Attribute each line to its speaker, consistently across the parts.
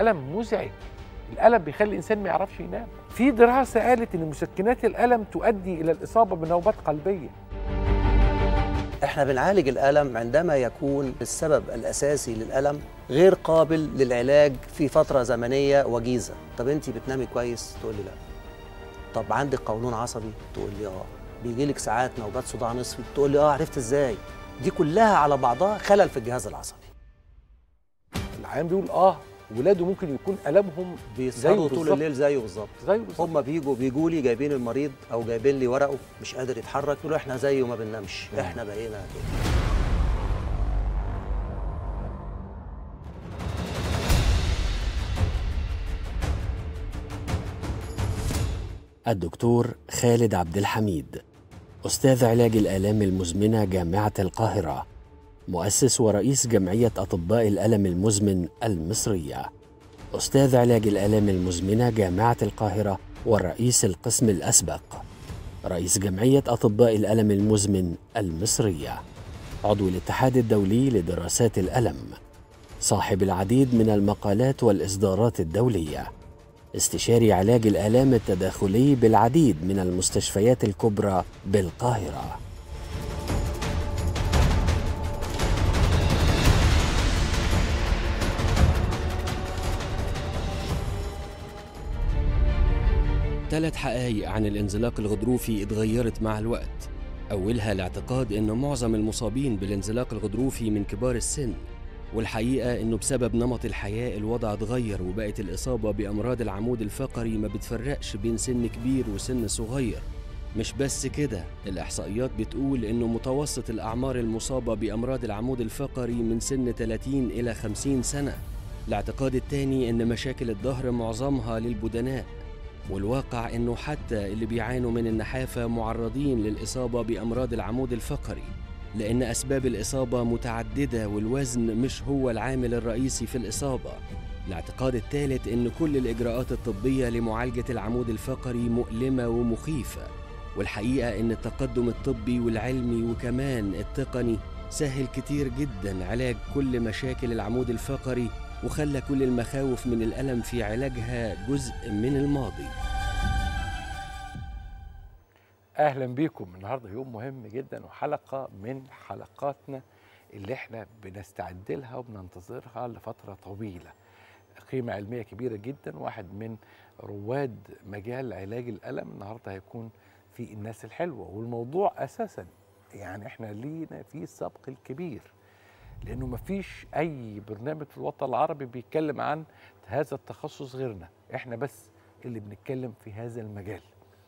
Speaker 1: الالم مزعج، الالم بيخلي الانسان ما يعرفش ينام. في دراسه قالت ان مسكنات الالم تؤدي الى الاصابه بنوبات قلبيه.
Speaker 2: احنا بنعالج الألم عندما يكون السبب الأساسي للألم غير قابل للعلاج في فترة زمنية وجيزة. طب انت بتنامي كويس؟ تقول لي لا. طب عندك قولون عصبي؟ تقول لي اه. بيجي لك ساعات نوبات صداع نصفي؟ تقول لي اه. عرفت ازاي؟ دي كلها على بعضها خلل في الجهاز العصبي.
Speaker 1: العيان بيقول ولاده ممكن يكون ألمهم
Speaker 2: بيسهروا طول الليل زيه بالظبط. هم بيجوا لي جايبين المريض او جايبين لي ورقه مش قادر يتحرك، يقولوا احنا زيه ما بننامش، احنا بقينا كده.
Speaker 3: الدكتور خالد عبد الحميد، أستاذ علاج الآلام المزمنة جامعة القاهرة، مؤسس ورئيس جمعية أطباء الألم المزمن المصرية، أستاذ علاج الآلام المزمنة جامعة القاهرة والرئيس القسم الأسبق، رئيس جمعية أطباء الألم المزمن المصرية، عضو الاتحاد الدولي لدراسات الألم، صاحب العديد من المقالات والإصدارات الدولية، استشاري علاج الآلام التداخلي بالعديد من المستشفيات الكبرى بالقاهرة. ثلاث حقائق عن الانزلاق الغضروفي اتغيرت مع الوقت. أولها الاعتقاد إن معظم المصابين بالانزلاق الغضروفي من كبار السن، والحقيقة إنه بسبب نمط الحياة الوضع اتغير وبقت الإصابة بأمراض العمود الفقري ما بتفرقش بين سن كبير وسن صغير. مش بس كده، الإحصائيات بتقول إنه متوسط الأعمار المصابة بأمراض العمود الفقري من سن 30 إلى 50 سنة. الاعتقاد التاني إن مشاكل الظهر معظمها للبدناء، والواقع إنه حتى اللي بيعانوا من النحافة معرضين للإصابة بأمراض العمود الفقري، لأن أسباب الإصابة متعددة والوزن مش هو العامل الرئيسي في الإصابة. الاعتقاد الثالث إن كل الإجراءات الطبية لمعالجة العمود الفقري مؤلمة ومخيفة، والحقيقة إن التقدم الطبي والعلمي وكمان التقني سهل كتير جدا علاج كل مشاكل العمود الفقري، وخلى كل المخاوف من الألم في علاجها جزء من الماضي.
Speaker 1: اهلا بيكم. النهارده يوم مهم جدا وحلقه من حلقاتنا اللي احنا بنستعد لها وبننتظرها لفتره طويله. قيمه علميه كبيره جدا، واحد من رواد مجال علاج الالم النهارده هيكون في الناس الحلوه، والموضوع اساسا يعني احنا لينا فيه السبق الكبير، لانه مفيش اي برنامج في الوطن العربي بيتكلم عن هذا التخصص غيرنا، احنا بس اللي بنتكلم في هذا المجال.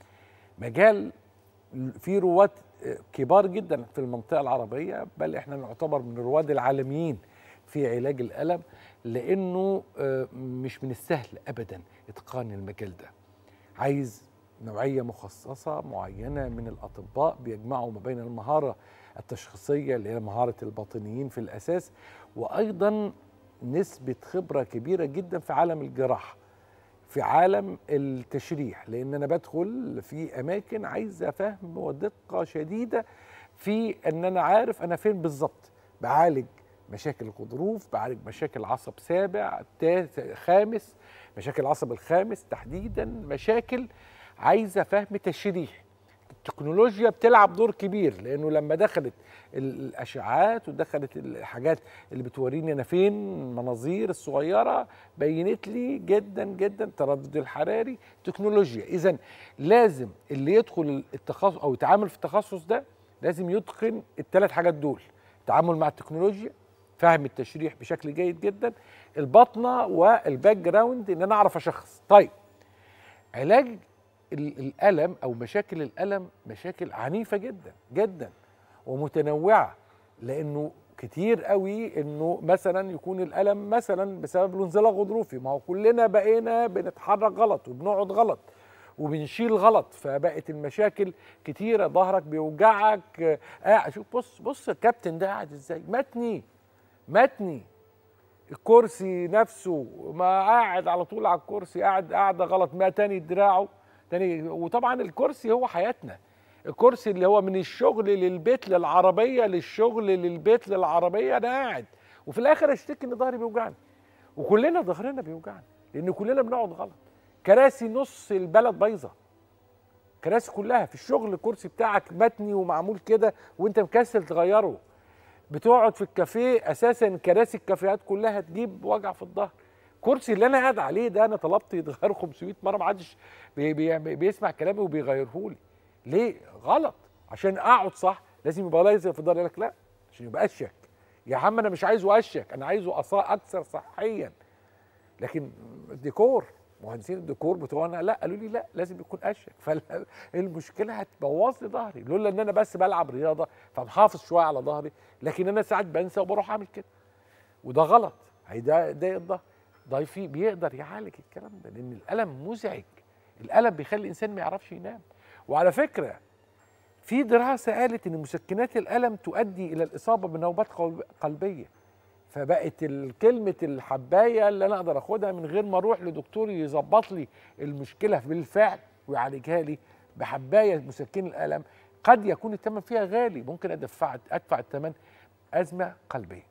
Speaker 1: مجال في رواد كبار جدا في المنطقة العربية، بل احنا نعتبر من الرواد العالميين في علاج الألم، لأنه مش من السهل أبدا إتقان المجال ده. عايز نوعية مخصصة معينة من الأطباء بيجمعوا ما بين المهارة التشخيصية اللي هي مهارة الباطنيين في الأساس، وأيضا نسبة خبرة كبيرة جدا في عالم الجراحة، في عالم التشريح، لان انا بدخل في اماكن عايزه فهم ودقه شديده في ان انا عارف انا فين بالظبط. بعالج مشاكل الغضروف، بعالج مشاكل عصب سابع خامس، مشاكل العصب الخامس تحديدا، مشاكل عايزه فهم تشريح. التكنولوجيا بتلعب دور كبير، لانه لما دخلت الاشعاعات ودخلت الحاجات اللي بتوريني انا فين، المناظير الصغيره بينت لي جدا جدا التردد الحراري، تكنولوجيا. اذا لازم اللي يدخل التخصص او يتعامل في التخصص ده لازم يتقن الثلاث حاجات دول: التعامل مع التكنولوجيا، فهم التشريح بشكل جيد جدا، البطنه والباك جراوند، ان انا اعرف اشخص. طيب، علاج الألم أو مشاكل الألم مشاكل عنيفة جدا جدا ومتنوعة، لأنه كتير قوي إنه مثلا يكون الألم مثلا بسبب الانزلاق الغضروفي. ما هو كلنا بقينا بنتحرك غلط وبنقعد غلط وبنشيل غلط، فبقت المشاكل كتيرة. ظهرك بيوجعك، شوف بص الكابتن ده قاعد ازاي، متني الكرسي نفسه، ما قاعد على طول على الكرسي، قاعدة غلط، ما تاني دراعه تاني. وطبعا الكرسي هو حياتنا، الكرسي اللي هو من الشغل للبيت للعربية، للشغل للبيت للعربية، أنا قاعد وفي الآخر أشتكي إن ظهري بيوجعني. وكلنا ظهرنا بيوجعنا لان كلنا بنقعد غلط. كراسي نص البلد بايظه، كراسي كلها في الشغل، الكرسي بتاعك متني ومعمول كده وانت مكسل تغيره. بتقعد في الكافيه اساسا كراسي الكافيهات كلها تجيب وجع في الظهر. الكرسي اللي انا قاعد عليه ده انا طلبت يتغير 500 مره، ما حدش بيسمع كلامي وبيغيرهولي. ليه؟ غلط. عشان اقعد صح لازم يبقى لايزر في الظهر. يقول لك لا عشان يبقى اشيك. يا عم انا مش عايزه اشيك، انا عايزه اكثر صحيا. لكن الديكور، مهندسين الديكور بتوعنا لا، قالوا لي لا لازم يكون اشيك. فالمشكله هتبوظ لي ظهري، لولا ان انا بس بلعب رياضه فمحافظ شويه على ظهري، لكن انا ساعات بنسى وبروح اعمل كده، وده غلط. هيضايق الظهر. ضيفي بيقدر يعالج الكلام ده لان الالم مزعج. الالم بيخلي الانسان ما يعرفش ينام. وعلى فكره في دراسه قالت ان مسكنات الالم تؤدي الى الاصابه بنوبات قلبيه. فبقت كلمه الحبايه اللي انا اقدر اخدها من غير ما اروح لدكتور يظبط لي المشكله بالفعل ويعالجها لي بحبايه مسكن الالم، قد يكون الثمن فيها غالي، ممكن ادفع الثمن ازمه قلبيه.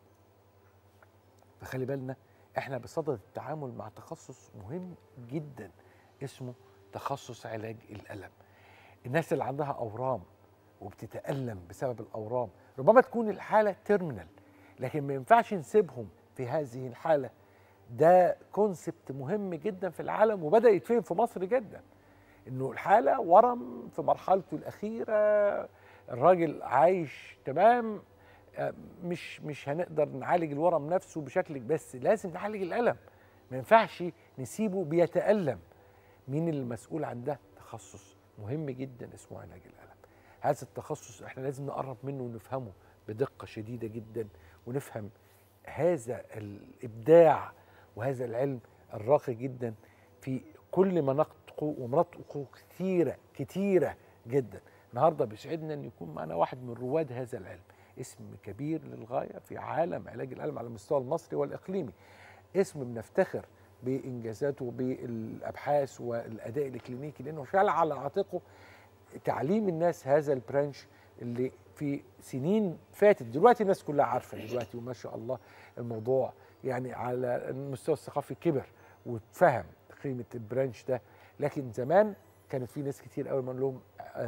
Speaker 1: فخلي بالنا احنا بصدد التعامل مع تخصص مهم جدا اسمه تخصص علاج الالم. الناس اللي عندها اورام وبتتالم بسبب الاورام ربما تكون الحاله تيرمينال، لكن ما ينفعش نسيبهم في هذه الحاله. ده كونسبت مهم جدا في العالم وبدا يتفهم في مصر جدا، انه الحاله ورم في مرحلته الاخيره، الراجل عايش تمام، مش هنقدر نعالج الورم نفسه بشكل، بس لازم نعالج الالم. ما ينفعش نسيبه بيتالم. مين اللي مسؤول عن ده؟ تخصص مهم جدا اسمه علاج الالم. هذا التخصص احنا لازم نقرب منه ونفهمه بدقه شديده جدا، ونفهم هذا الابداع وهذا العلم الراقي جدا في كل مناطقه ومناطقه كتيره جدا. النهارده بيسعدنا ان يكون معنا واحد من رواد هذا العلم، اسم كبير للغايه في عالم علاج الالم على المستوى المصري والاقليمي، اسم بنفتخر بانجازاته بالابحاث والاداء الكلينيكي، لانه شال على عاتقه تعليم الناس هذا البرانش اللي في سنين فاتت. دلوقتي الناس كلها عارفه دلوقتي وما شاء الله الموضوع يعني على المستوى الثقافي كبر واتفهم قيمه البرانش ده. لكن زمان كانت في ناس كتير قوي بنقول لهم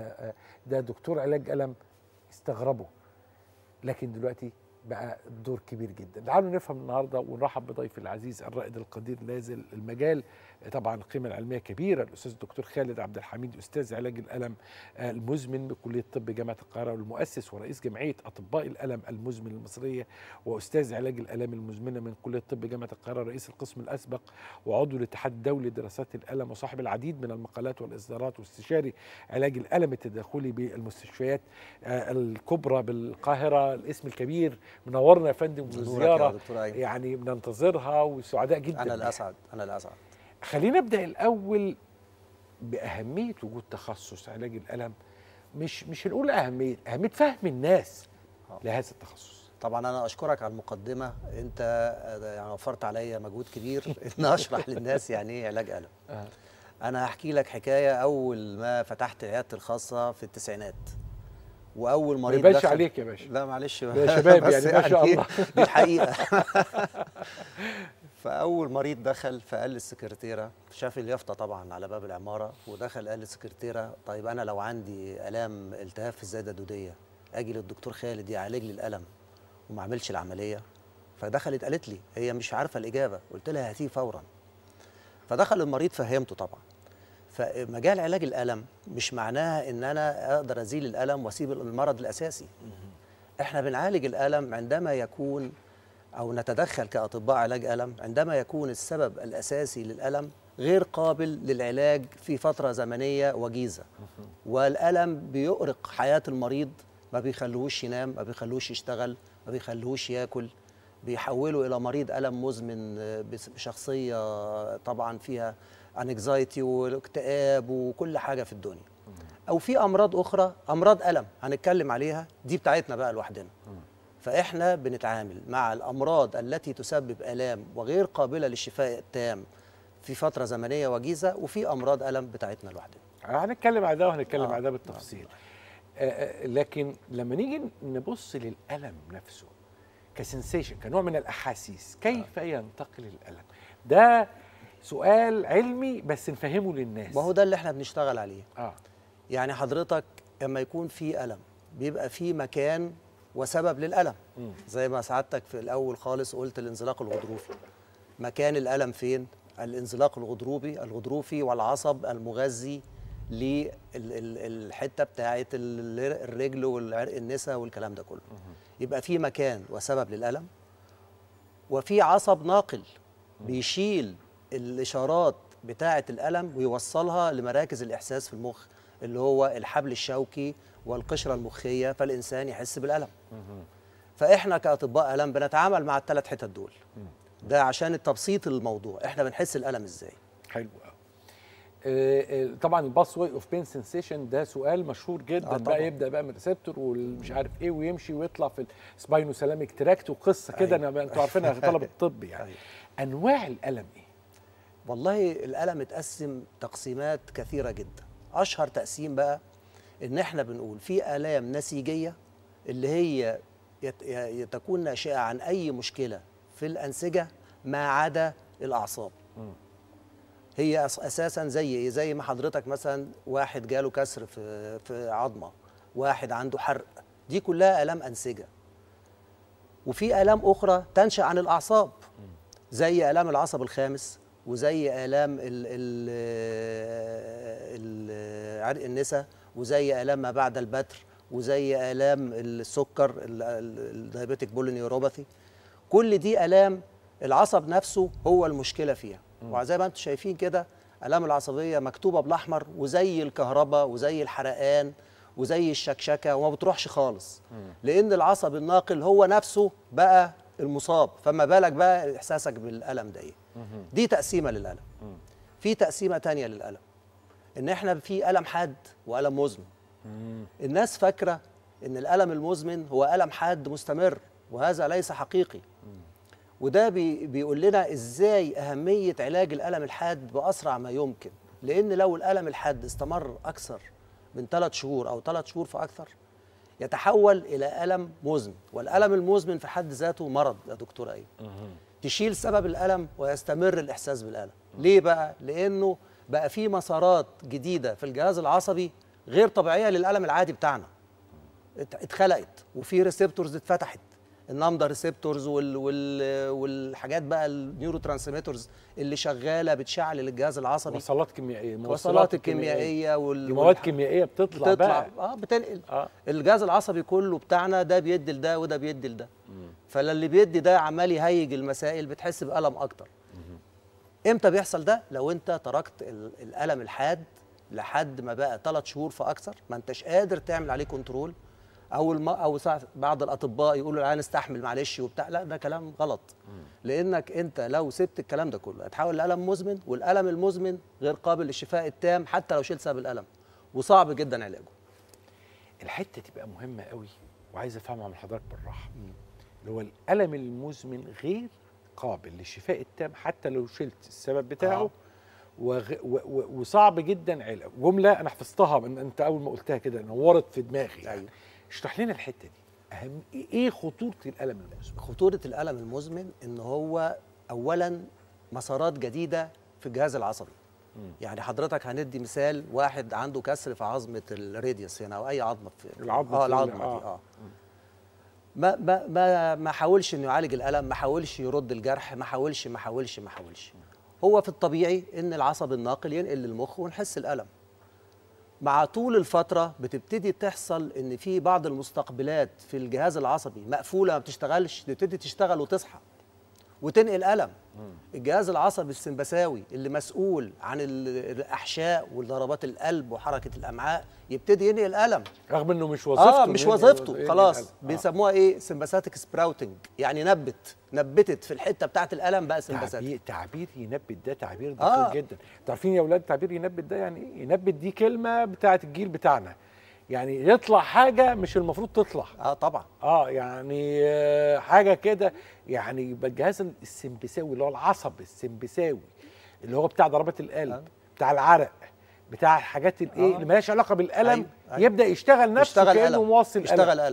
Speaker 1: ده دكتور علاج الم استغربوا، لكن دلوقتي بقى دور كبير جدا. تعالوا نفهم النهارده ونرحب بضيفي العزيز الرائد القدير نازل المجال، طبعا القيمه العلميه كبيره، الاستاذ الدكتور خالد عبد الحميد، استاذ علاج الالم المزمن بكليه الطب جامعه القاهره، والمؤسس ورئيس جمعيه اطباء الالم المزمن المصريه، واستاذ علاج الالام المزمنه من كليه الطب جامعه القاهره، رئيس القسم الاسبق وعضو الاتحاد الدولي لدراسات الالم، وصاحب العديد من المقالات والاصدارات، واستشاري علاج الالم التداخلي بالمستشفيات الكبرى بالقاهره. الاسم الكبير منورنا يا فندم، والزياره يعني بننتظرها وسعداء جدا.
Speaker 2: انا الاسعد، انا الاسعد.
Speaker 1: خلينا نبدا الاول باهميه وجود تخصص علاج الالم. مش هنقول اهميه فهم الناس لهذا التخصص.
Speaker 2: طبعا انا اشكرك على المقدمه، انت يعني وفرت عليا مجهود كبير ان اشرح للناس يعني ايه علاج الم. انا هحكي لك حكايه. اول ما فتحت عيادتي الخاصه في التسعينات، واول مريض
Speaker 1: دخل عليك يا باشا.
Speaker 2: لا معلش
Speaker 1: يا شباب يعني ما شاء الله
Speaker 2: دي الحقيقه. فاول مريض دخل فقال للسكرتيره، شاف اليافطه طبعا على باب العماره، ودخل قال للسكرتيره طيب انا لو عندي الام التهاب في الزايده الدوديه اجي للدكتور خالد يعالج لي الالم وما اعملش العمليه؟ فدخلت قالت لي هي مش عارفه الاجابه، قلت لها هاتيه فورا. فدخل المريض فهمته طبعا. فمجال علاج الالم مش معناها ان انا اقدر ازيل الالم واسيب المرض الاساسي. احنا بنعالج الالم عندما يكون، او نتدخل كاطباء علاج الم عندما يكون السبب الاساسي للالم غير قابل للعلاج في فتره زمنيه وجيزه، والالم بيؤرق حياه المريض، ما بيخلوهوش ينام، ما بيخلوهوش يشتغل، ما بيخلوهوش ياكل، بيحوله الى مريض الم مزمن بشخصيه طبعا فيها انكزايتي واكتئاب وكل حاجه في الدنيا. او في امراض اخرى، امراض الم هنتكلم عليها دي بتاعتنا بقى لوحدنا. فاحنا بنتعامل مع الامراض التي تسبب الام وغير قابله للشفاء التام في فتره زمنيه وجيزه، وفي امراض الم بتاعتنا لوحدنا.
Speaker 1: هنتكلم على ده وهنتكلم على ده بالتفصيل. لكن لما نيجي نبص للالم نفسه، كسنسيشن، كنوع من الاحاسيس، كيف ينتقل الالم؟ ده سؤال علمي بس نفهمه للناس.
Speaker 2: ما هو ده اللي احنا بنشتغل عليه.
Speaker 1: اه
Speaker 2: يعني حضرتك لما يكون في ألم بيبقى في مكان وسبب للألم. زي ما سعادتك في الأول خالص قلت الانزلاق الغضروفي. مكان الألم فين؟ الانزلاق الغضروفي والعصب المغذي للحتة بتاعت الرجل والعرق النسا والكلام ده كله. يبقى في مكان وسبب للألم، وفي عصب ناقل بيشيل الإشارات بتاعة الألم ويوصلها لمراكز الإحساس في المخ اللي هو الحبل الشوكي والقشرة المخية، فالإنسان يحس بالألم. فإحنا كأطباء ألم بنتعامل مع الثلاث حتت دول. ده عشان تبسيط الموضوع، إحنا بنحس الألم إزاي.
Speaker 1: حلو قوي. طبعا الباس واي اوف بين سنسيشن ده سؤال مشهور جدا. بقى يبدا بقى من الريسبتور والمش عارف ايه ويمشي ويطلع في السباينوسالاميك تراكت وقصه كده. انا انتوا عارفينها في طلب الطب يعني. انواع الالم ايه؟
Speaker 2: والله الألم اتقسم تقسيمات كثيرة جدا. أشهر تقسيم بقى إن إحنا بنقول في آلام نسيجية اللي هي تكون ناشئة عن أي مشكلة في الأنسجة ما عدا الأعصاب. هي أساساً زي ما حضرتك مثلا واحد جاله كسر في عظمة، واحد عنده حرق، دي كلها آلام أنسجة. وفي آلام أخرى تنشأ عن الأعصاب زي آلام العصب الخامس، وزي آلام عرق النسا، وزي آلام ما بعد البتر، وزي آلام السكر الدايابيتيك بولينيوروباثي. كل دي آلام العصب نفسه هو المشكلة فيها. وزي ما انتم شايفين كده آلام العصبية مكتوبة بالأحمر، وزي الكهرباء وزي الحرقان وزي الشكشكة، وما بتروحش خالص لأن العصب الناقل هو نفسه بقى المصاب. فما بالك بقى إحساسك بالألم ده إيه؟ دي تقسيمة للألم. في تقسيمة تانية للألم، إن إحنا في ألم حاد وألم مزمن. الناس فاكرة إن الألم المزمن هو ألم حاد مستمر، وهذا ليس حقيقي. وده بيقول لنا إزاي أهمية علاج الألم الحاد بأسرع ما يمكن. لأن لو الألم الحاد استمر أكثر من 3 شهور أو 3 شهور فأكثر يتحول إلى ألم مزمن. والألم المزمن في حد ذاته مرض يا دكتور أيمن. تشيل سبب الألم ويستمر الإحساس بالألم. ليه بقى؟ لأنه بقى في مسارات جديدة في الجهاز العصبي غير طبيعية للألم العادي بتاعنا. اتخلقت، وفي ريسبتورز اتفتحت، النمدا ريسبتورز والحاجات بقى النيورو ترانسميترز اللي شغاله بتشعل الجهاز العصبي.
Speaker 1: وصلات كيميائيه،
Speaker 2: الوصلات الكيميائيه
Speaker 1: مواد كيميائيه بتطلع بقى
Speaker 2: بتنقل الجهاز العصبي كله بتاعنا. ده بيدي لده وده بيدي لده. فاللي بيدي ده عمال يهيج المسائل، بتحس بألم اكتر. امتى بيحصل ده؟ لو انت تركت الألم الحاد لحد ما بقى 3 شهور فاكثر، ما انتش قادر تعمل عليه كنترول، او بعض الاطباء يقولوا العيان استحمل معلش وبتاع. لا، ده كلام غلط. لانك انت لو سبت الكلام ده كله هتحول لألم مزمن، والألم المزمن غير قابل للشفاء التام حتى لو شلت سبب الألم، وصعب جدا علاجه.
Speaker 1: الحته تبقى مهمه قوي وعايز افهمها من حضرتك بالراحه. اللي هو الألم المزمن غير قابل للشفاء التام حتى لو شلت السبب بتاعه. وصعب جدا علاجه. جمله انا حفظتها من انت اول ما قلتها كده نورت في دماغي يعني.
Speaker 2: أيوه.
Speaker 1: اشرح لنا الحته دي. اهم ايه خطوره الألم المزمن؟
Speaker 2: خطوره الألم المزمن ان هو اولا مسارات جديده في الجهاز العصبي. يعني حضرتك هندي مثال، واحد عنده كسر في عظمه الراديوس هنا او اي عظمه في
Speaker 1: العظمه
Speaker 2: العظمه دي ما حاولش انه يعالج الألم، ما حاولش يرد الجرح، ما حاولش. هو في الطبيعي ان العصب الناقل ينقل للمخ ونحس الألم. مع طول الفترة بتبتدي تحصل ان في بعض المستقبلات في الجهاز العصبي مقفولة ما بتشتغلش، تبتدي تشتغل وتصحى وتنقل ألم. الجهاز العصبي السمبثاوي اللي مسؤول عن الأحشاء وضربات القلب وحركة الأمعاء يبتدي ينقل ألم
Speaker 1: رغم انه مش وظيفته.
Speaker 2: مش وظيفته خلاص. بيسموها ايه؟ سمباثيك سبراوتنج، يعني نبتت في الحته بتاعت الالم بقى سمباثيك.
Speaker 1: تعبير ينبت ده تعبير دقيق جدا. تعرفين يا اولاد تعبير ينبت ده يعني ايه؟ ينبت دي كلمه بتاعت الجيل بتاعنا، يعني يطلع حاجه مش المفروض تطلع.
Speaker 2: طبعا.
Speaker 1: يعني حاجه كده. يعني يبقى الجهاز السمبثاوي اللي هو العصب السمبثاوي اللي هو بتاع ضربات القلب، بتاع العرق، بتاع الحاجات الايه اللي مالهاش علاقه بالالم. أيوة. يبدا يشتغل نفسه كانه موصل
Speaker 2: يشتغل ألم.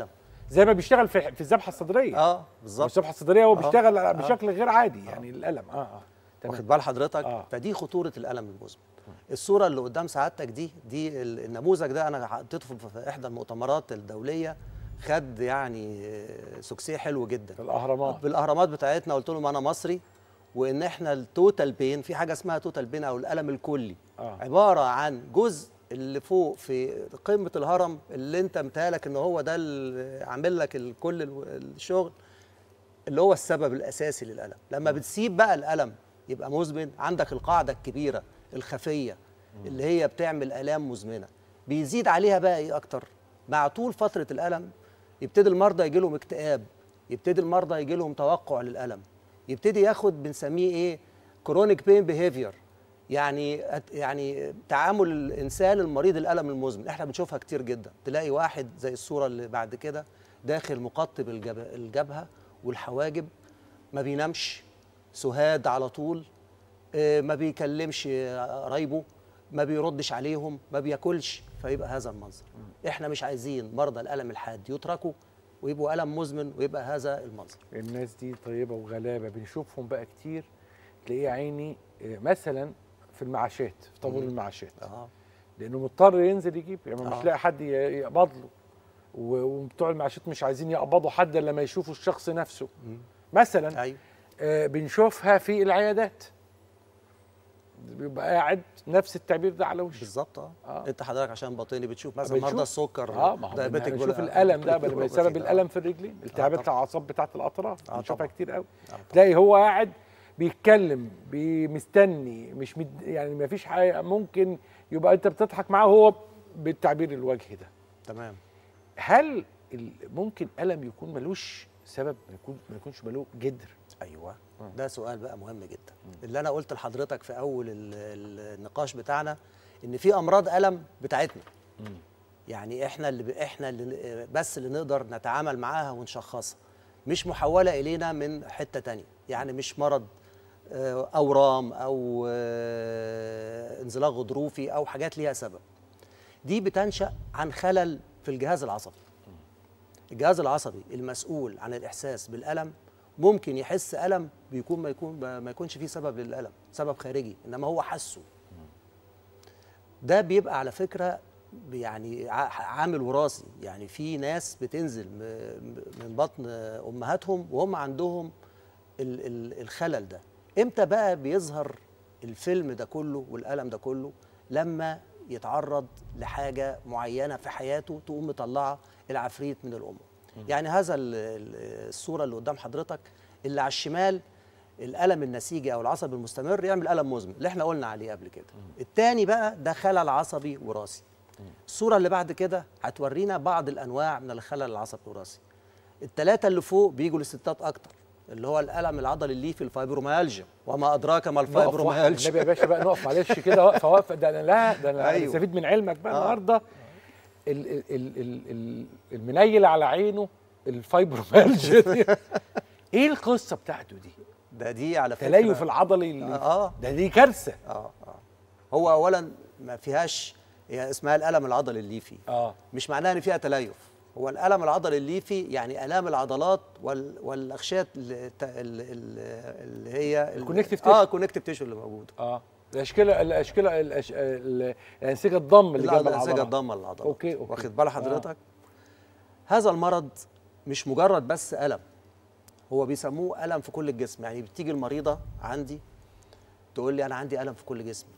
Speaker 1: زي ما بيشتغل في الذبحه الصدريه.
Speaker 2: بالظبط.
Speaker 1: الذبحه الصدريه هو بيشتغل بشكل غير عادي، يعني الالم.
Speaker 2: تمام. واخد بال حضرتك؟ فدي خطوره الالم المزمن. الصوره اللي قدام سعادتك دي النموذج ده انا حطيته في احدى المؤتمرات الدوليه، خد يعني سكسيه حلو جدا
Speaker 1: في الاهرامات،
Speaker 2: بالاهرامات بتاعتنا. قلت لهم انا مصري، وان احنا التوتال بين، في حاجه اسمها توتال بين او الالم الكلي، عباره عن جزء اللي فوق في قمه الهرم اللي انت متهيألك ان هو ده اللي عامل لك كل الشغل، اللي هو السبب الاساسي للالم. لما بتسيب بقى الالم يبقى مزمن، عندك القاعده الكبيره الخفيه اللي هي بتعمل الام مزمنه، بيزيد عليها بقى ايه اكتر؟ مع طول فتره الالم يبتدي المرضى يجي لهم اكتئاب، يبتدي المرضى يجي لهم توقع للالم، يبتدي ياخد بنسميه ايه؟ كرونيك بين بيهيفير، يعني تعامل الانسان المريض الالم المزمن. احنا بنشوفها كتير جدا، تلاقي واحد زي الصوره اللي بعد كده داخل مقطب الجبهه والحواجب، ما بينامش، سهاد على طول، ما بيكلمش قرايبه، ما بيردش عليهم، ما بياكلش، فيبقى هذا المنظر. احنا مش عايزين مرضى الالم الحاد يتركوا ويبقوا الم مزمن ويبقى هذا المنظر.
Speaker 1: الناس دي طيبه وغلابه، بنشوفهم بقى كتير، تلاقيه عيني مثلا في المعاشات، في طابور المعاشات، لانه مضطر ينزل يجيب، يعني مش لاقي حد يقبض له، وبتوع المعاشات مش عايزين يقبضوا حد الا لما يشوفوا الشخص نفسه. مثلا
Speaker 2: أيوة.
Speaker 1: بنشوفها في العيادات، بيبقى قاعد نفس التعبير ده على وشه
Speaker 2: بالظبط. انت حضرتك عشان باطني بتشوف مثلا مرضى السكر،
Speaker 1: دايبيتك، بنشوف الالم ده بسبب الالم في الرجلين، التهابات الاعصاب بتاعه الاطراف، بنشوفها كتير قوي. تلاقي هو قاعد بيتكلم مستني، مش يعني ما فيش حاجه، ممكن يبقى انت بتضحك معاه وهو بالتعبير الوجهي ده.
Speaker 2: تمام.
Speaker 1: هل ممكن الم يكون ملوش سبب، ما يكونش ملوه جذر؟
Speaker 2: ايوه، ده سؤال بقى مهم جدا. اللي انا قلت لحضرتك في اول النقاش بتاعنا ان في امراض الم بتاعتنا، يعني احنا اللي بس اللي نقدر نتعامل معاها ونشخصها، مش محوله الينا من حته تانية، يعني مش مرض اورام او انزلاق غضروفي او حاجات ليها سبب. دي بتنشأ عن خلل في الجهاز العصبي. الجهاز العصبي المسؤول عن الاحساس بالالم ممكن يحس الم ما يكونش فيه سبب للالم، سبب خارجي، انما هو حسه. ده بيبقى على فكره يعني عامل وراثي، يعني في ناس بتنزل من بطن امهاتهم وهم عندهم الخلل ده. امتى بقى بيظهر الفيلم ده كله والالم ده كله؟ لما يتعرض لحاجه معينه في حياته تقوم مطلعه العفريت من الام. يعني هذا الصوره اللي قدام حضرتك اللي على الشمال الالم النسيجي او العصبي المستمر يعمل الم مزمن اللي احنا قلنا عليه قبل كده. الثاني بقى ده خلل عصبي وراثي. الصوره اللي بعد كده هتورينا بعض الانواع من الخلل العصبي الوراثي. الثلاثه اللي فوق بيجوا للستات اكتر، اللي هو الالم العضلي الليفي الفايبروميالجيا، وما ادراك ما الفايبروميالجيا.
Speaker 1: النبي يا باشا بقى نقف معلش كده وقفه ده انا استفيد من علمك بقى النهارده. المنيل على عينه الفايبروميالجيا دي ايه القصه بتاعته دي؟
Speaker 2: دي على فكره
Speaker 1: تليف العضلي دي كارثه.
Speaker 2: هو اولا ما فيهاش، هي اسمها الالم العضلي الليفي، مش معناها ان فيها تليف. هو الالم العضلي الليفي يعني الام العضلات والاغشيه اللي هي
Speaker 1: الكونكتيف تيشو،
Speaker 2: الكونكتيف تيشو اللي موجود،
Speaker 1: الانسجه الضم اللي جنب العضلات،
Speaker 2: الانسجه الضم للعضلات.
Speaker 1: اوكي
Speaker 2: واخد بال حضرتك؟ هذا المرض مش مجرد بس الم، هو بيسموه الم في كل الجسم. يعني بتيجي المريضه عندي تقول لي انا عندي الم في كل جسمي،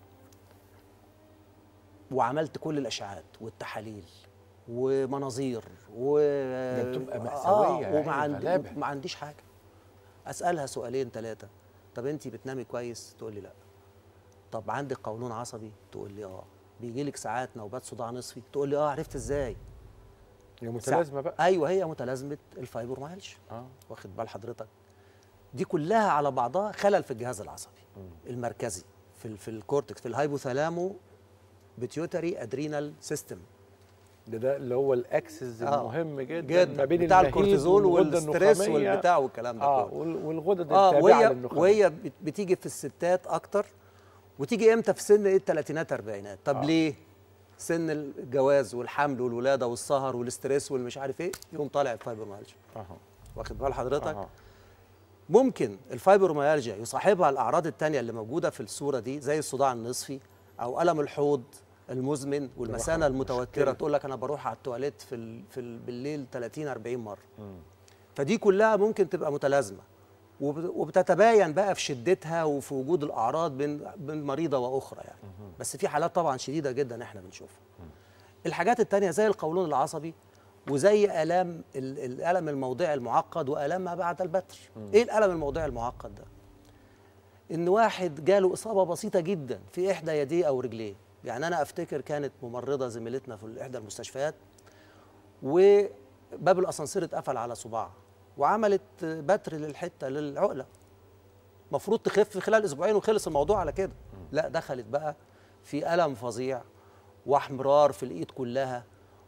Speaker 2: وعملت كل الاشعاعات والتحاليل ومناظير
Speaker 1: بتبقى مأساوية
Speaker 2: وما عنديش حاجه. اسالها سؤالين ثلاثه، طب انت بتنامي كويس؟ تقول لي لا. طب عندك قولون عصبي؟ تقول لي بيجي لك ساعات نوبات صداع نصفي؟ تقول لي عرفت ازاي؟
Speaker 1: هي متلازمه بقى.
Speaker 2: ايوه، هي متلازمه الفايبروميالجيا. واخد بال حضرتك؟ دي كلها على بعضها خلل في الجهاز العصبي المركزي، في الكورتكس، في الهايبوثالامو بيتيوتري ادرينال سيستم.
Speaker 1: ده اللي هو الاكسس المهم جدا ما بين
Speaker 2: بتاع الكورتيزول والستريس والبتاع والكلام ده كله،
Speaker 1: والغدد التابعه للنخاع.
Speaker 2: وهي بتيجي في الستات اكتر، وتيجي امتى؟ في سن الثلاثينات الاربعينات. طب ليه؟ سن الجواز والحمل والولاده والسهر والاستريس والمش عارف ايه، يقوم طالع الفايبروميالجيا. واخد بال حضرتك؟ ممكن الفايبروميالجيا يصاحبها الاعراض الثانيه اللي موجوده في الصوره دي، زي الصداع النصفي او الم الحوض المزمن والمثانه المتوتره، تقول لك انا بروح على التواليت بالليل 30 40 مره. فدي كلها ممكن تبقى متلازمه وبتتباين بقى في شدتها وفي وجود الاعراض بين مريضه واخرى يعني. بس في حالات طبعا شديده جدا احنا بنشوفها. الحاجات الثانيه زي القولون العصبي وزي الالم الموضعي المعقد والام ما بعد البتر. ايه الالم الموضعي المعقد ده؟ ان واحد جاله اصابه بسيطه جدا في احدى يديه او رجليه. يعني انا افتكر كانت ممرضه زميلتنا في احدى المستشفيات وباب الاسانسير اتقفل على صباعها وعملت بتر للعقله، مفروض تخف في خلال اسبوعين وخلص الموضوع على كده. لا، دخلت بقى في الم فظيع واحمرار في الايد كلها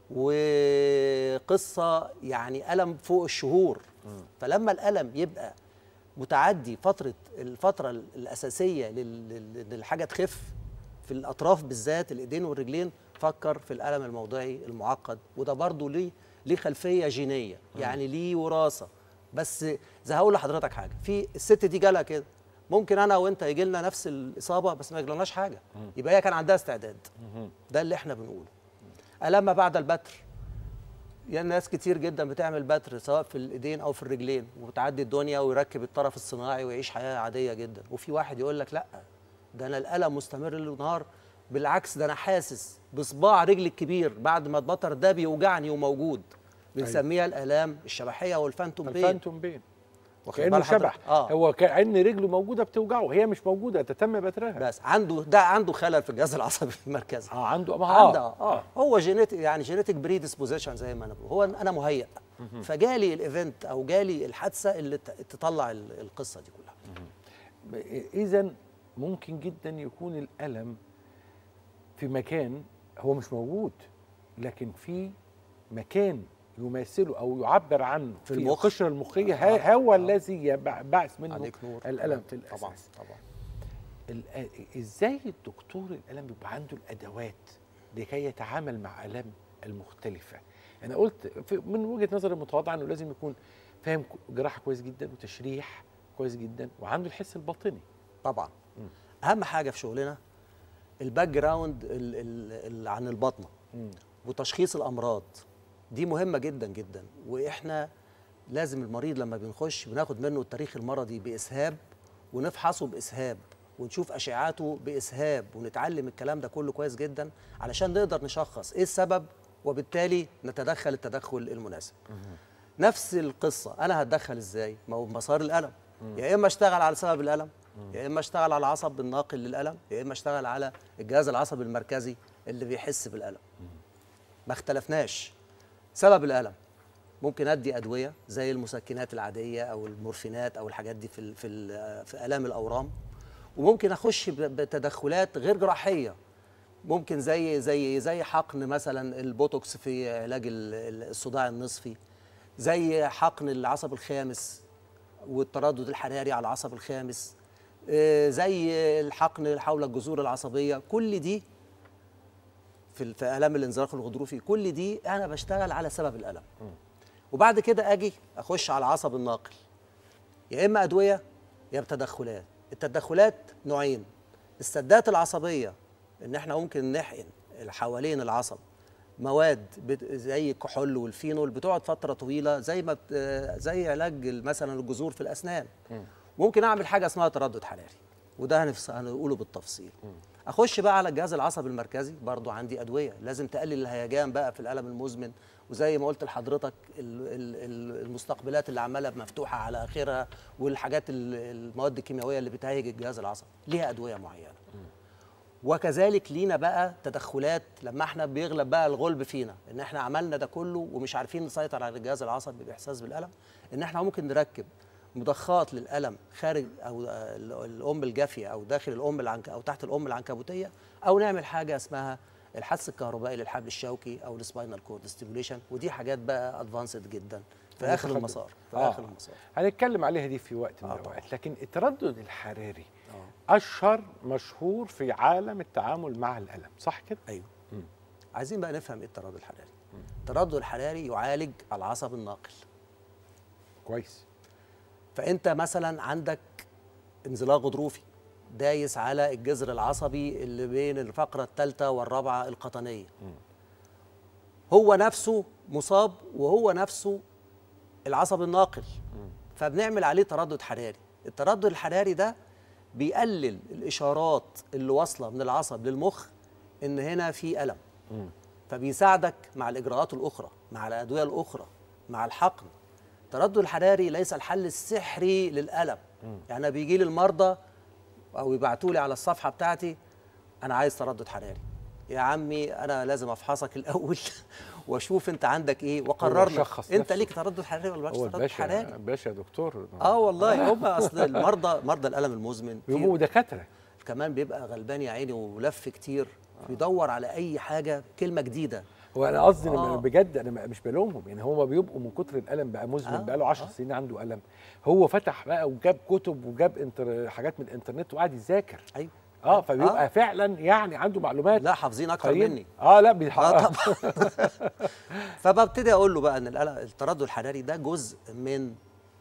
Speaker 2: وقصه يعني الم فوق الشهور. فلما الالم يبقى متعدي الفتره الاساسيه للحاجه تخف في الاطراف بالذات الايدين والرجلين، فكر في الالم الموضعي المعقد. وده برضه ليه خلفيه جينيه، يعني ليه وراثه. بس زي هقول لحضرتك حاجه، في الست دي جالها كده، ممكن انا وانت يجي لنا نفس الاصابه بس ما يجيلناش حاجه، يبقى هي كان عندها استعداد. ده اللي احنا بنقوله. الم ما بعد البتر، يعني ناس كتير جدا بتعمل بتر سواء في الايدين او في الرجلين وبتعدي الدنيا ويركب الطرف الصناعي ويعيش حياه عاديه جدا. وفي واحد يقول لك لا، ده انا الالم مستمر ليل ونهار، بالعكس ده انا حاسس بصباع رجلي الكبير بعد ما اتبتر ده بيوجعني وموجود. بنسميها الالام الشبحيه والفانتوم بين.
Speaker 1: الفانتوم بين كأنه شبح. هو كأن رجله موجوده بتوجعه، هي مش موجوده، تتم بترها.
Speaker 2: بس عنده خلل في الجهاز العصبي المركزي.
Speaker 1: عنده
Speaker 2: هو جينيتك بريديسبوزيشن زي ما انا بقول. هو انا مهيئ، فجالي الايفنت او جالي الحادثه اللي تطلع القصه دي كلها.
Speaker 1: اذا ممكن جدا يكون الالم في مكان هو مش موجود، لكن في مكان يماثله او يعبر عنه في القشره المخيه هو الذي بعث منه الالم في الاساس.
Speaker 2: طبعا.
Speaker 1: ازاي الدكتور الالم بيبقى عنده الادوات لكي يتعامل مع الام المختلفه؟ انا قلت من وجهه نظري المتواضعه انه لازم يكون فاهم جراحه كويس جدا وتشريح كويس جدا وعنده الحس الباطني.
Speaker 2: طبعا. اهم حاجه في شغلنا الباك جراوند عن البطنه وتشخيص الامراض، دي مهمه جدا جدا. واحنا لازم المريض لما بنخش بناخد منه التاريخ المرضي باسهاب ونفحصه باسهاب ونشوف اشعاعاته باسهاب ونتعلم الكلام ده كله كويس جدا علشان نقدر نشخص ايه السبب وبالتالي نتدخل التدخل المناسب. نفس القصه، انا هتدخل ازاي؟ ما هو مسار الالم، يا اما اشتغل على سبب الالم، يا اما اشتغل على العصب الناقل للالم، يا اما اشتغل على الجهاز العصبي المركزي اللي بيحس بالالم. ما اختلفناش. سبب الالم ممكن ادي ادويه زي المسكنات العاديه او المورفينات او الحاجات دي في الام الاورام، وممكن اخش بتدخلات غير جراحيه، ممكن زي حقن مثلا البوتوكس في علاج الصداع النصفي، زي حقن العصب الخامس والتردد الحراري على العصب الخامس، زي الحقن حول الجذور العصبيه. كل دي في الام الانزلاق الغضروفي، كل دي انا بشتغل على سبب الالم. وبعد كده اجي اخش على العصب الناقل، يا اما ادويه يا بتدخلات. التدخلات نوعين: السدات العصبيه، ان احنا ممكن نحقن حوالين العصب مواد زي الكحول والفينول بتقعد فتره طويله، زي علاج مثلا الجذور في الاسنان. ممكن اعمل حاجه اسمها تردد حراري، وده هنقوله بالتفصيل. اخش بقى على الجهاز العصبي المركزي، برضو عندي ادويه لازم تقلل الهيجان بقى في الالم المزمن، وزي ما قلت لحضرتك المستقبلات اللي عماله مفتوحه على اخرها والحاجات المواد الكيميائيه اللي بتهيج الجهاز العصبي ليها ادويه معينه. وكذلك لينا بقى تدخلات لما احنا بيغلب بقى الغلب فينا ان احنا عملنا ده كله ومش عارفين نسيطر على الجهاز العصبي باحساس بالالم، ان احنا ممكن نركب مضخات للالم خارج او الام الجافيه او داخل الام او تحت الام العنكبوتيه، او نعمل حاجه اسمها الحث الكهربائي للحبل الشوكي او السباينال كورد ستيموليشن، ودي حاجات بقى ادفانسد جدا في اخر المسار. اخر المسار
Speaker 1: هنتكلم عليها دي في وقت من الاوقات. لكن التردد الحراري اشهر مشهور في عالم التعامل مع الالم، صح كده؟
Speaker 2: ايوه. عايزين بقى نفهم ايه التردد الحراري. التردد الحراري يعالج العصب الناقل.
Speaker 1: كويس.
Speaker 2: فانت مثلا عندك انزلاق غضروفي دايس على الجذر العصبي اللي بين الفقره الثالثه والرابعه القطنيه. هو نفسه مصاب وهو نفسه العصب الناقل، فبنعمل عليه تردد حراري. التردد الحراري ده بيقلل الاشارات اللي واصله من العصب للمخ ان هنا في الم، فبيساعدك مع الاجراءات الاخرى، مع الادويه الاخرى، مع الحقن. التردد الحراري ليس الحل السحري للالم. يعني أنا بيجي لي المرضى او يبعتوا لي على الصفحه بتاعتي انا عايز تردد حراري. يا عمي انا لازم افحصك الاول واشوف انت عندك ايه وقررنا انت ليك تردد حراري ولا مالكش تردد حراري.
Speaker 1: باشا يا دكتور.
Speaker 2: والله هم اصل مرضى الالم المزمن
Speaker 1: بيبقوا دكاتره
Speaker 2: كمان، بيبقى غلبان يا عيني ولف كتير بيدور على اي حاجه كلمه جديده.
Speaker 1: هو انا قصدي بجد انا مش بلومهم، يعني هم بيبقوا من كتر الالم بقى مزمن، بقى له 10 سنين عنده الم، هو فتح بقى وجاب كتب وجاب حاجات من الانترنت وقعد يذاكر.
Speaker 2: ايوه
Speaker 1: فبيبقى فعلا يعني عنده معلومات.
Speaker 2: لا حافظين اكتر مني.
Speaker 1: لا
Speaker 2: طبعا. فببتدي اقول له بقى ان التردد الحراري ده جزء من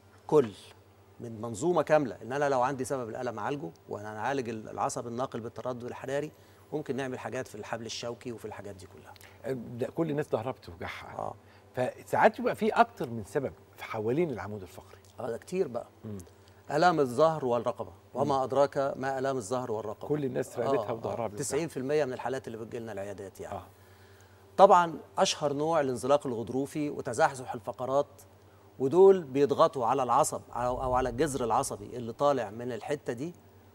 Speaker 2: من منظومه كامله، ان انا لو عندي سبب الالم اعالجه، وانا اعالج العصب الناقل بالتردد الحراري. ممكن نعمل حاجات في الحبل الشوكي وفي الحاجات دي كلها.
Speaker 1: ده كل الناس ظهرها بتوجعها. فساعات يبقى في اكتر من سبب في حوالين العمود الفقري.
Speaker 2: ده كتير بقى. الام الظهر والرقبه، وما ادراك ما الام الظهر والرقبه.
Speaker 1: كل الناس رقبتها وظهرها
Speaker 2: 90% من الحالات اللي بتجي لنا العيادات يعني. طبعا اشهر نوع الانزلاق الغضروفي وتزحزح الفقرات، ودول بيضغطوا على العصب او على الجذر العصبي اللي طالع من الحته دي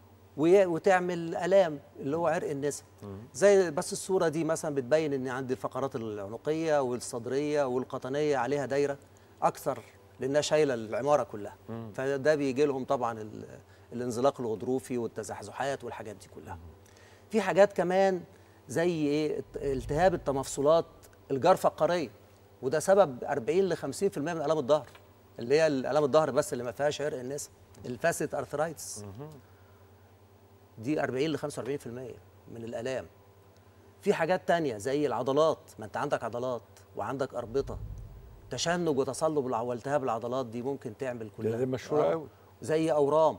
Speaker 2: وتعمل الام اللي هو عرق النسا. زي بس الصوره دي مثلا بتبين ان عندي الفقرات العنقيه والصدريه والقطنيه عليها دايره اكثر لانها شايله العماره كلها. فده بيجي لهم طبعا الانزلاق الغضروفي والتزحزحات والحاجات دي كلها. في حاجات كمان زي ايه التهاب التمفصلات الجرفقريه، وده سبب 40 ل 50% من الام الظهر، اللي هي الام الظهر بس اللي ما فيهاش عرق النسا، الفاسيت ارثرايتس. دي 40 ل 45% من الالام. في حاجات تانية زي العضلات، ما انت عندك عضلات وعندك اربطه، تشنج وتصلب والتهاب العضلات دي ممكن تعمل كلها.
Speaker 1: ده مشهور قوي.
Speaker 2: زي اورام.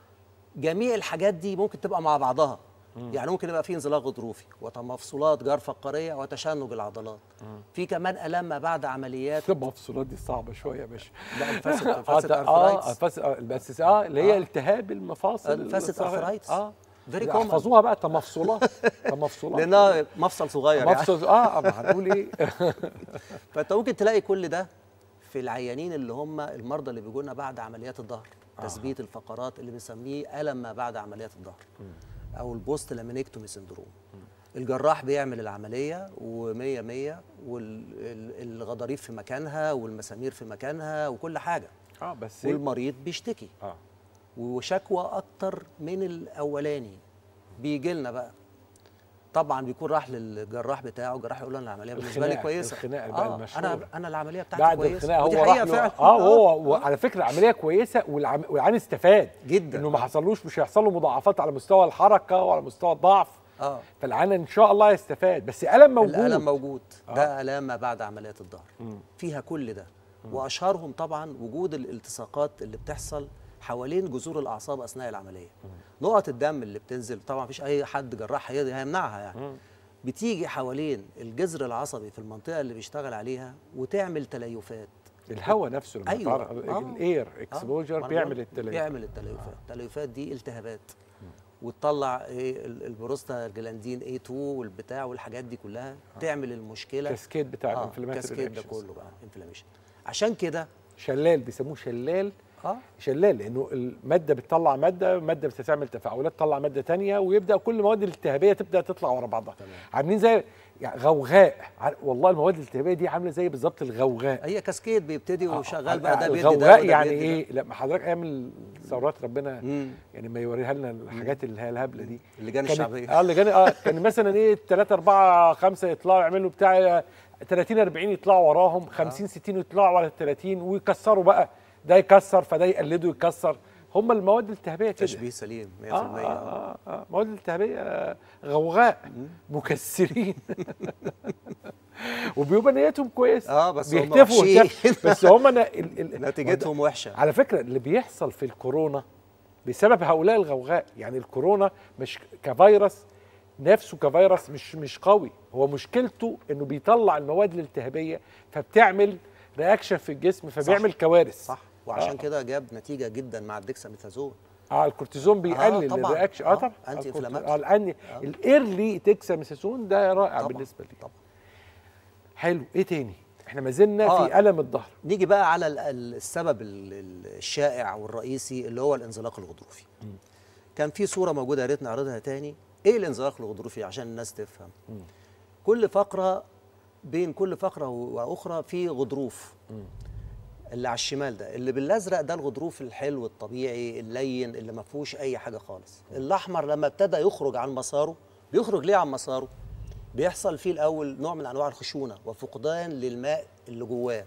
Speaker 2: جميع الحاجات دي ممكن تبقى مع بعضها. يعني ممكن يبقى في انزلاق غضروفي وتمفصلات جرفقريه وتشنج العضلات. في كمان الام ما بعد عمليات.
Speaker 1: التمفصلات دي صعبه شويه يا باشا.
Speaker 2: لا الفاسد ارثرايتس.
Speaker 1: بس اللي هي التهاب المفاصل.
Speaker 2: الفاسد ارثرايتس.
Speaker 1: احفظوها بقى تمفصلات.
Speaker 2: لانها مفصل صغير
Speaker 1: مفصل يعني. هنقول ايه.
Speaker 2: فانت ممكن تلاقي كل ده في العيانين اللي هم المرضى اللي بيجوا لنا بعد عمليات الظهر. تثبيت الفقرات اللي بنسميه الم ما بعد عمليات الظهر او البوست لامينكتومي سندروم. الجراح بيعمل العمليه و100 100 والغضاريف في مكانها والمسامير في مكانها وكل حاجه.
Speaker 1: بس
Speaker 2: والمريض بيشتكي. وشكوى اكتر من الاولاني. بيجي لنا بقى طبعا بيكون راح للجراح بتاعه، الجراح يقول له انا العمليه بالنسبه لي كويسه.
Speaker 1: الخناقه بقى المشهوره.
Speaker 2: انا العمليه بتاعتي
Speaker 1: بعد
Speaker 2: كويسه.
Speaker 1: هو راح فعلا. هو على فكره العمليه كويسه والعيان استفاد
Speaker 2: جدا
Speaker 1: انه ما حصلوش، مش هيحصل له مضاعفات على مستوى الحركه وعلى مستوى الضعف. فالعيان ان شاء الله يستفاد، بس الم موجود.
Speaker 2: الالم موجود. ده الام ما بعد عمليات الظهر. فيها كل ده. واشهرهم طبعا وجود الالتصاقات اللي بتحصل حوالين جذور الاعصاب اثناء العمليه. نقط الدم اللي بتنزل طبعا مفيش اي حد جراح هيمنعها يعني. بتيجي حوالين الجذر العصبي في المنطقه اللي بيشتغل عليها وتعمل تليفات.
Speaker 1: الهواء نفسه لما الاير اكسبوجر بيعمل التليفات.
Speaker 2: بيعمل التليفات. التليفات دي التهابات وتطلع البروستا جلاندين A2 والبتاع والحاجات دي كلها تعمل المشكله.
Speaker 1: كاسكيد بتاع الانفلاماتوري
Speaker 2: كاسكيد ده كله بقى انفلاميشن. عشان كده
Speaker 1: شلال بيسموه شلال. شلال لانه الماده بتطلع ماده بتعمل تفاعلات تطلع ماده ثانيه، ويبدا كل المواد الالتهابيه تبدا تطلع ورا بعضها. عاملين زي يعني غوغاء. والله المواد الالتهابيه دي عامله زي بالظبط الغوغاء.
Speaker 2: هي كاسكيد بيبتدي وشغال بقى ده بيدي
Speaker 1: الغوغاء يعني ايه؟ لا حضرتك ايام الثورات ربنا يعني ما يوريها لنا الحاجات اللي هي الهبله دي.
Speaker 2: اللجان الشعبيه.
Speaker 1: اللجان كان مثلا ايه 3 4 5 يطلعوا يعملوا بتاع 30 40 يطلعوا وراهم، 50 60 يطلعوا على ال 30 ويكسروا بقى، ده يكسر فده يقلده يكسر. هم المواد الالتهابيه كده.
Speaker 2: تشبيه سليم 100%.
Speaker 1: مواد الالتهابيه غوغاء مكسرين. وبيبقى نيتهم كويسه،
Speaker 2: بس هم
Speaker 1: بيهتفوا
Speaker 2: وحشين.
Speaker 1: بس هم
Speaker 2: نتيجتهم وحشه.
Speaker 1: على فكره اللي بيحصل في الكورونا بسبب هؤلاء الغوغاء، يعني الكورونا مش كفيروس نفسه كفيروس مش قوي، هو مشكلته انه بيطلع المواد الالتهابيه فبتعمل رياكشن في الجسم فبيعمل كوارث.
Speaker 2: صح، وعشان كده جاب نتيجه جدا مع الدكساميثازون.
Speaker 1: الكورتيزون بيقلل الرياكشن. طبعا
Speaker 2: انتي انفلاماتوري.
Speaker 1: الايرلي دكساميثازون ده رائع بالنسبه لي.
Speaker 2: طبعا.
Speaker 1: حلو، ايه تاني؟ احنا ما زلنا في الم الظهر.
Speaker 2: نيجي بقى على السبب الشائع والرئيسي اللي هو الانزلاق الغضروفي. كان في صوره موجوده، يا ريت نعرضها تاني. ايه الانزلاق الغضروفي عشان الناس تفهم؟ كل فقره، بين كل فقره واخرى في غضروف. اللي على الشمال ده اللي بالازرق ده الغضروف الحلو الطبيعي اللين اللي ما فيهوش اي حاجه خالص. الاحمر لما ابتدى يخرج عن مساره، بيخرج ليه عن مساره؟ بيحصل فيه الاول نوع من انواع الخشونه وفقدان للماء اللي جواه،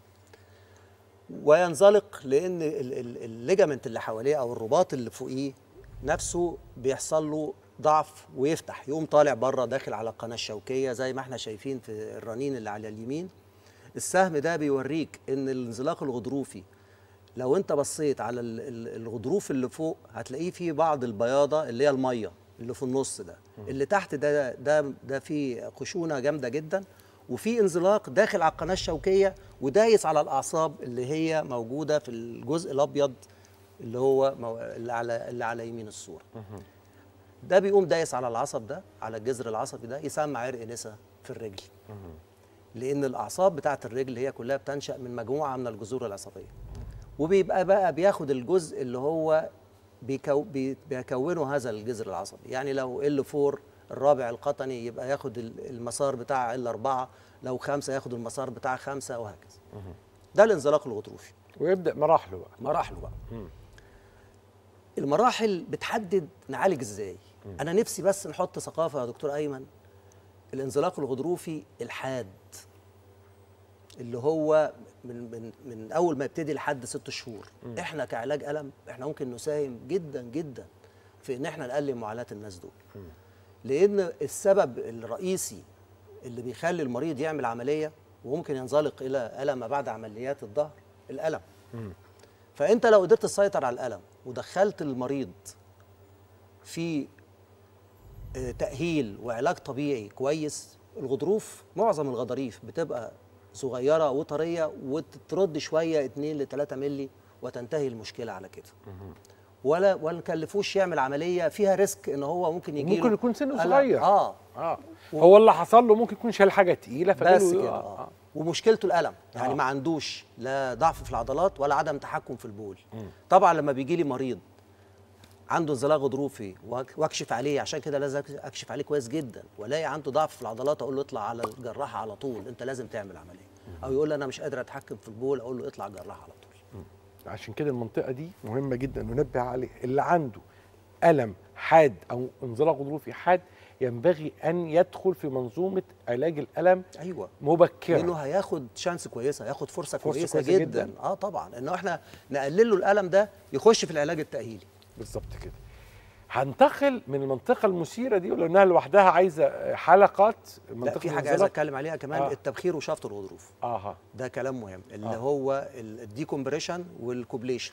Speaker 2: وينزلق لان الليجامنت اللي حواليه او الرباط اللي فوقيه نفسه بيحصل له ضعف ويفتح، يقوم طالع بره داخل على القناه الشوكيه زي ما احنا شايفين في الرنين اللي على اليمين. السهم ده بيوريك ان الانزلاق الغضروفي لو انت بصيت على الغضروف اللي فوق هتلاقيه فيه بعض البياضه اللي هي الميه اللي في النص ده. اللي تحت ده فيه خشونه جامده جدا، وفي انزلاق داخل على القناه الشوكيه ودايس على الاعصاب اللي هي موجوده في الجزء الابيض اللي هو اللي على يمين الصوره. ده بيقوم دايس على العصب ده، على الجذر العصبي ده، يسمى عرق نسا في الرجل. لان الاعصاب بتاعه الرجل هي كلها بتنشا من مجموعه من الجذور العصبيه، وبيبقى بقى بياخد الجزء اللي هو بيكونه هذا الجذر العصبي. يعني لو L4 الرابع القطني يبقى ياخد المسار بتاع L4، لو 5 ياخد المسار بتاع 5 وهكذا. ده الانزلاق الغضروفي،
Speaker 1: ويبدا مراحله بقى.
Speaker 2: المراحل بتحدد نعالج ازاي. انا نفسي بس نحط ثقافه يا دكتور ايمن. الانزلاق الغضروفي الحاد اللي هو من اول ما يبتدي لحد 6 شهور. احنا كعلاج الم احنا ممكن نساهم جدا جدا في ان احنا نقلل معاناه الناس دول. لان السبب الرئيسي اللي بيخلي المريض يعمل عمليه وممكن ينزلق الى الم ما بعد عمليات الظهر الالم. فانت لو قدرت تسيطر على الالم ودخلت المريض في تأهيل وعلاج طبيعي كويس، الغضروف معظم الغضاريف بتبقى صغيرة وطرية وترد شوية 2 ل 3 مللي وتنتهي المشكلة على كده. ولا نكلفوش يعمل عملية فيها ريسك ان هو ممكن يجي
Speaker 1: ممكن يكون سنه صغير.
Speaker 2: هو
Speaker 1: اللي حصل له ممكن يكون شال حاجة تقيلة
Speaker 2: بس كده. ومشكلته الألم، يعني ما عندوش لا ضعف في العضلات ولا عدم تحكم في البول. طبعا لما بيجي لي مريض عنده انزلاق غضروفي واكشف عليه، عشان كده لازم اكشف عليه كويس جدا، والاقي عنده ضعف في العضلات اقول له اطلع على الجراحه على طول، انت لازم تعمل عمليه. او يقول لي انا مش قادر اتحكم في البول، اقول له اطلع جراحه على طول.
Speaker 1: عشان كده المنطقه دي مهمه جدا ننبه عليها. اللي عنده الم حاد او انزلاق غضروفي حاد ينبغي ان يدخل في منظومه علاج الالم.
Speaker 2: ايوه
Speaker 1: مبكرا،
Speaker 2: لانه هياخد شانس كويسه، هياخد فرصه كويسه جدا. طبعا انه احنا نقلل له الالم ده يخش في العلاج التاهيلي.
Speaker 1: بالظبط كده. هنتقل من المنطقه المثيره دي ولانها لوحدها عايزه حلقات.
Speaker 2: لا، في حاجه عايز اتكلم عليها كمان. التبخير وشفط الغضروف. ده كلام مهم، اللي هو الديكومبريشن والكوبليشن.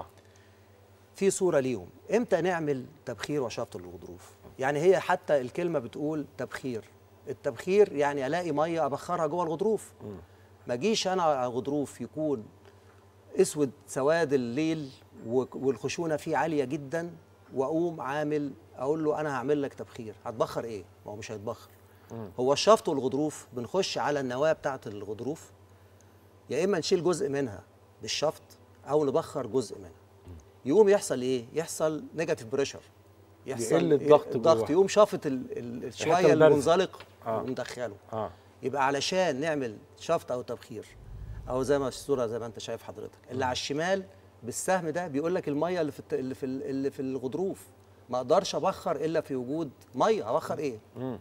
Speaker 2: في صوره ليهم. امتى نعمل تبخير وشفط الغضروف؟ يعني هي حتى الكلمه بتقول تبخير. التبخير يعني الاقي ميه ابخرها جوه الغضروف. ما اجيش انا على الغضروف يكون اسود سواد الليل والخشونه فيه عاليه جدا واقوم اقول له انا هعمل لك تبخير. هتبخر ايه؟ ما هو مش هيتبخر. هو الشفط والغضروف بنخش على النواه بتاعه الغضروف، يا اما نشيل جزء منها بالشفط او نبخر جزء منها. يقوم يحصل ايه؟ يحصل نيجاتيف بريشر،
Speaker 1: يحصل
Speaker 2: الضغط يقوم شافط شويه المنزلق ومدخله. يبقى علشان نعمل شفط او تبخير او زي ما الصوره زي ما انت شايف حضرتك اللي على الشمال بالسهم ده بيقول لك الميه اللي في الغضروف ما اقدرش ابخر الا في وجود ميه. ابخر ايه؟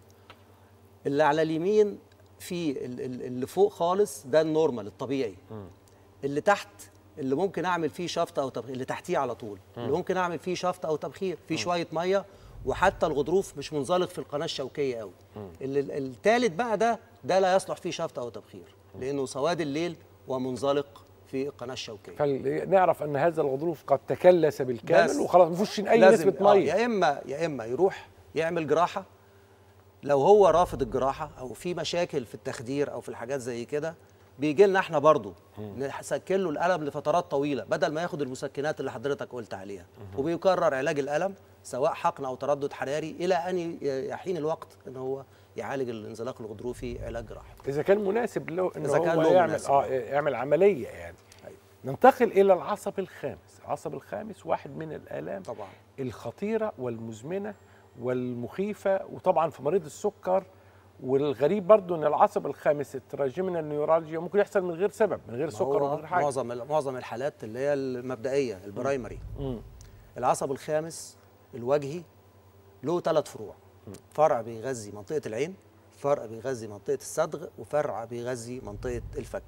Speaker 2: اللي على اليمين في اللي فوق خالص ده النورمال الطبيعي. اللي تحت اللي ممكن اعمل فيه شفط او تبخير، اللي تحتيه على طول اللي ممكن اعمل فيه شفط او تبخير، في شويه ميه وحتى الغضروف مش منزلق في القناه الشوكيه قوي. الثالث بقى ده لا يصلح فيه شفط او تبخير لانه سواد الليل ومنزلق في القناه الشوكيه.
Speaker 1: فنعرف ان هذا الغضروف قد تكلس بالكامل وخلاص ما فيهوش اي نسبه ميه.
Speaker 2: يا اما يروح يعمل جراحه لو هو رافض الجراحه او في مشاكل في التخدير او في الحاجات زي كده، بيجي لنا احنا برضو نسكن له الالم لفترات طويله بدل ما ياخد المسكنات اللي حضرتك قلت عليها، وبيكرر علاج الالم سواء حقن او تردد حراري الى ان يحين الوقت ان هو يعالج الانزلاق الغضروفي علاج جراحي.
Speaker 1: اذا كان مناسب له ان
Speaker 2: إذا كان
Speaker 1: هو
Speaker 2: له
Speaker 1: يعمل
Speaker 2: مناسب.
Speaker 1: يعمل عمليه يعني. أيوة. ننتقل الى العصب الخامس. العصب الخامس واحد من الالام
Speaker 2: طبعا
Speaker 1: الخطيره والمزمنه والمخيفه، وطبعا في مريض السكر. والغريب برضو ان العصب الخامس التراجيمينال نيورالجيا ممكن يحصل من غير سبب، من غير سكر ومن غير حاجه.
Speaker 2: معظم الحالات اللي هي المبدئيه البرايمري. العصب الخامس الوجهي له 3 فروع. فرع بيغذي منطقه العين، فرع بيغذي منطقه الصدغ، وفرع بيغذي منطقه الفك.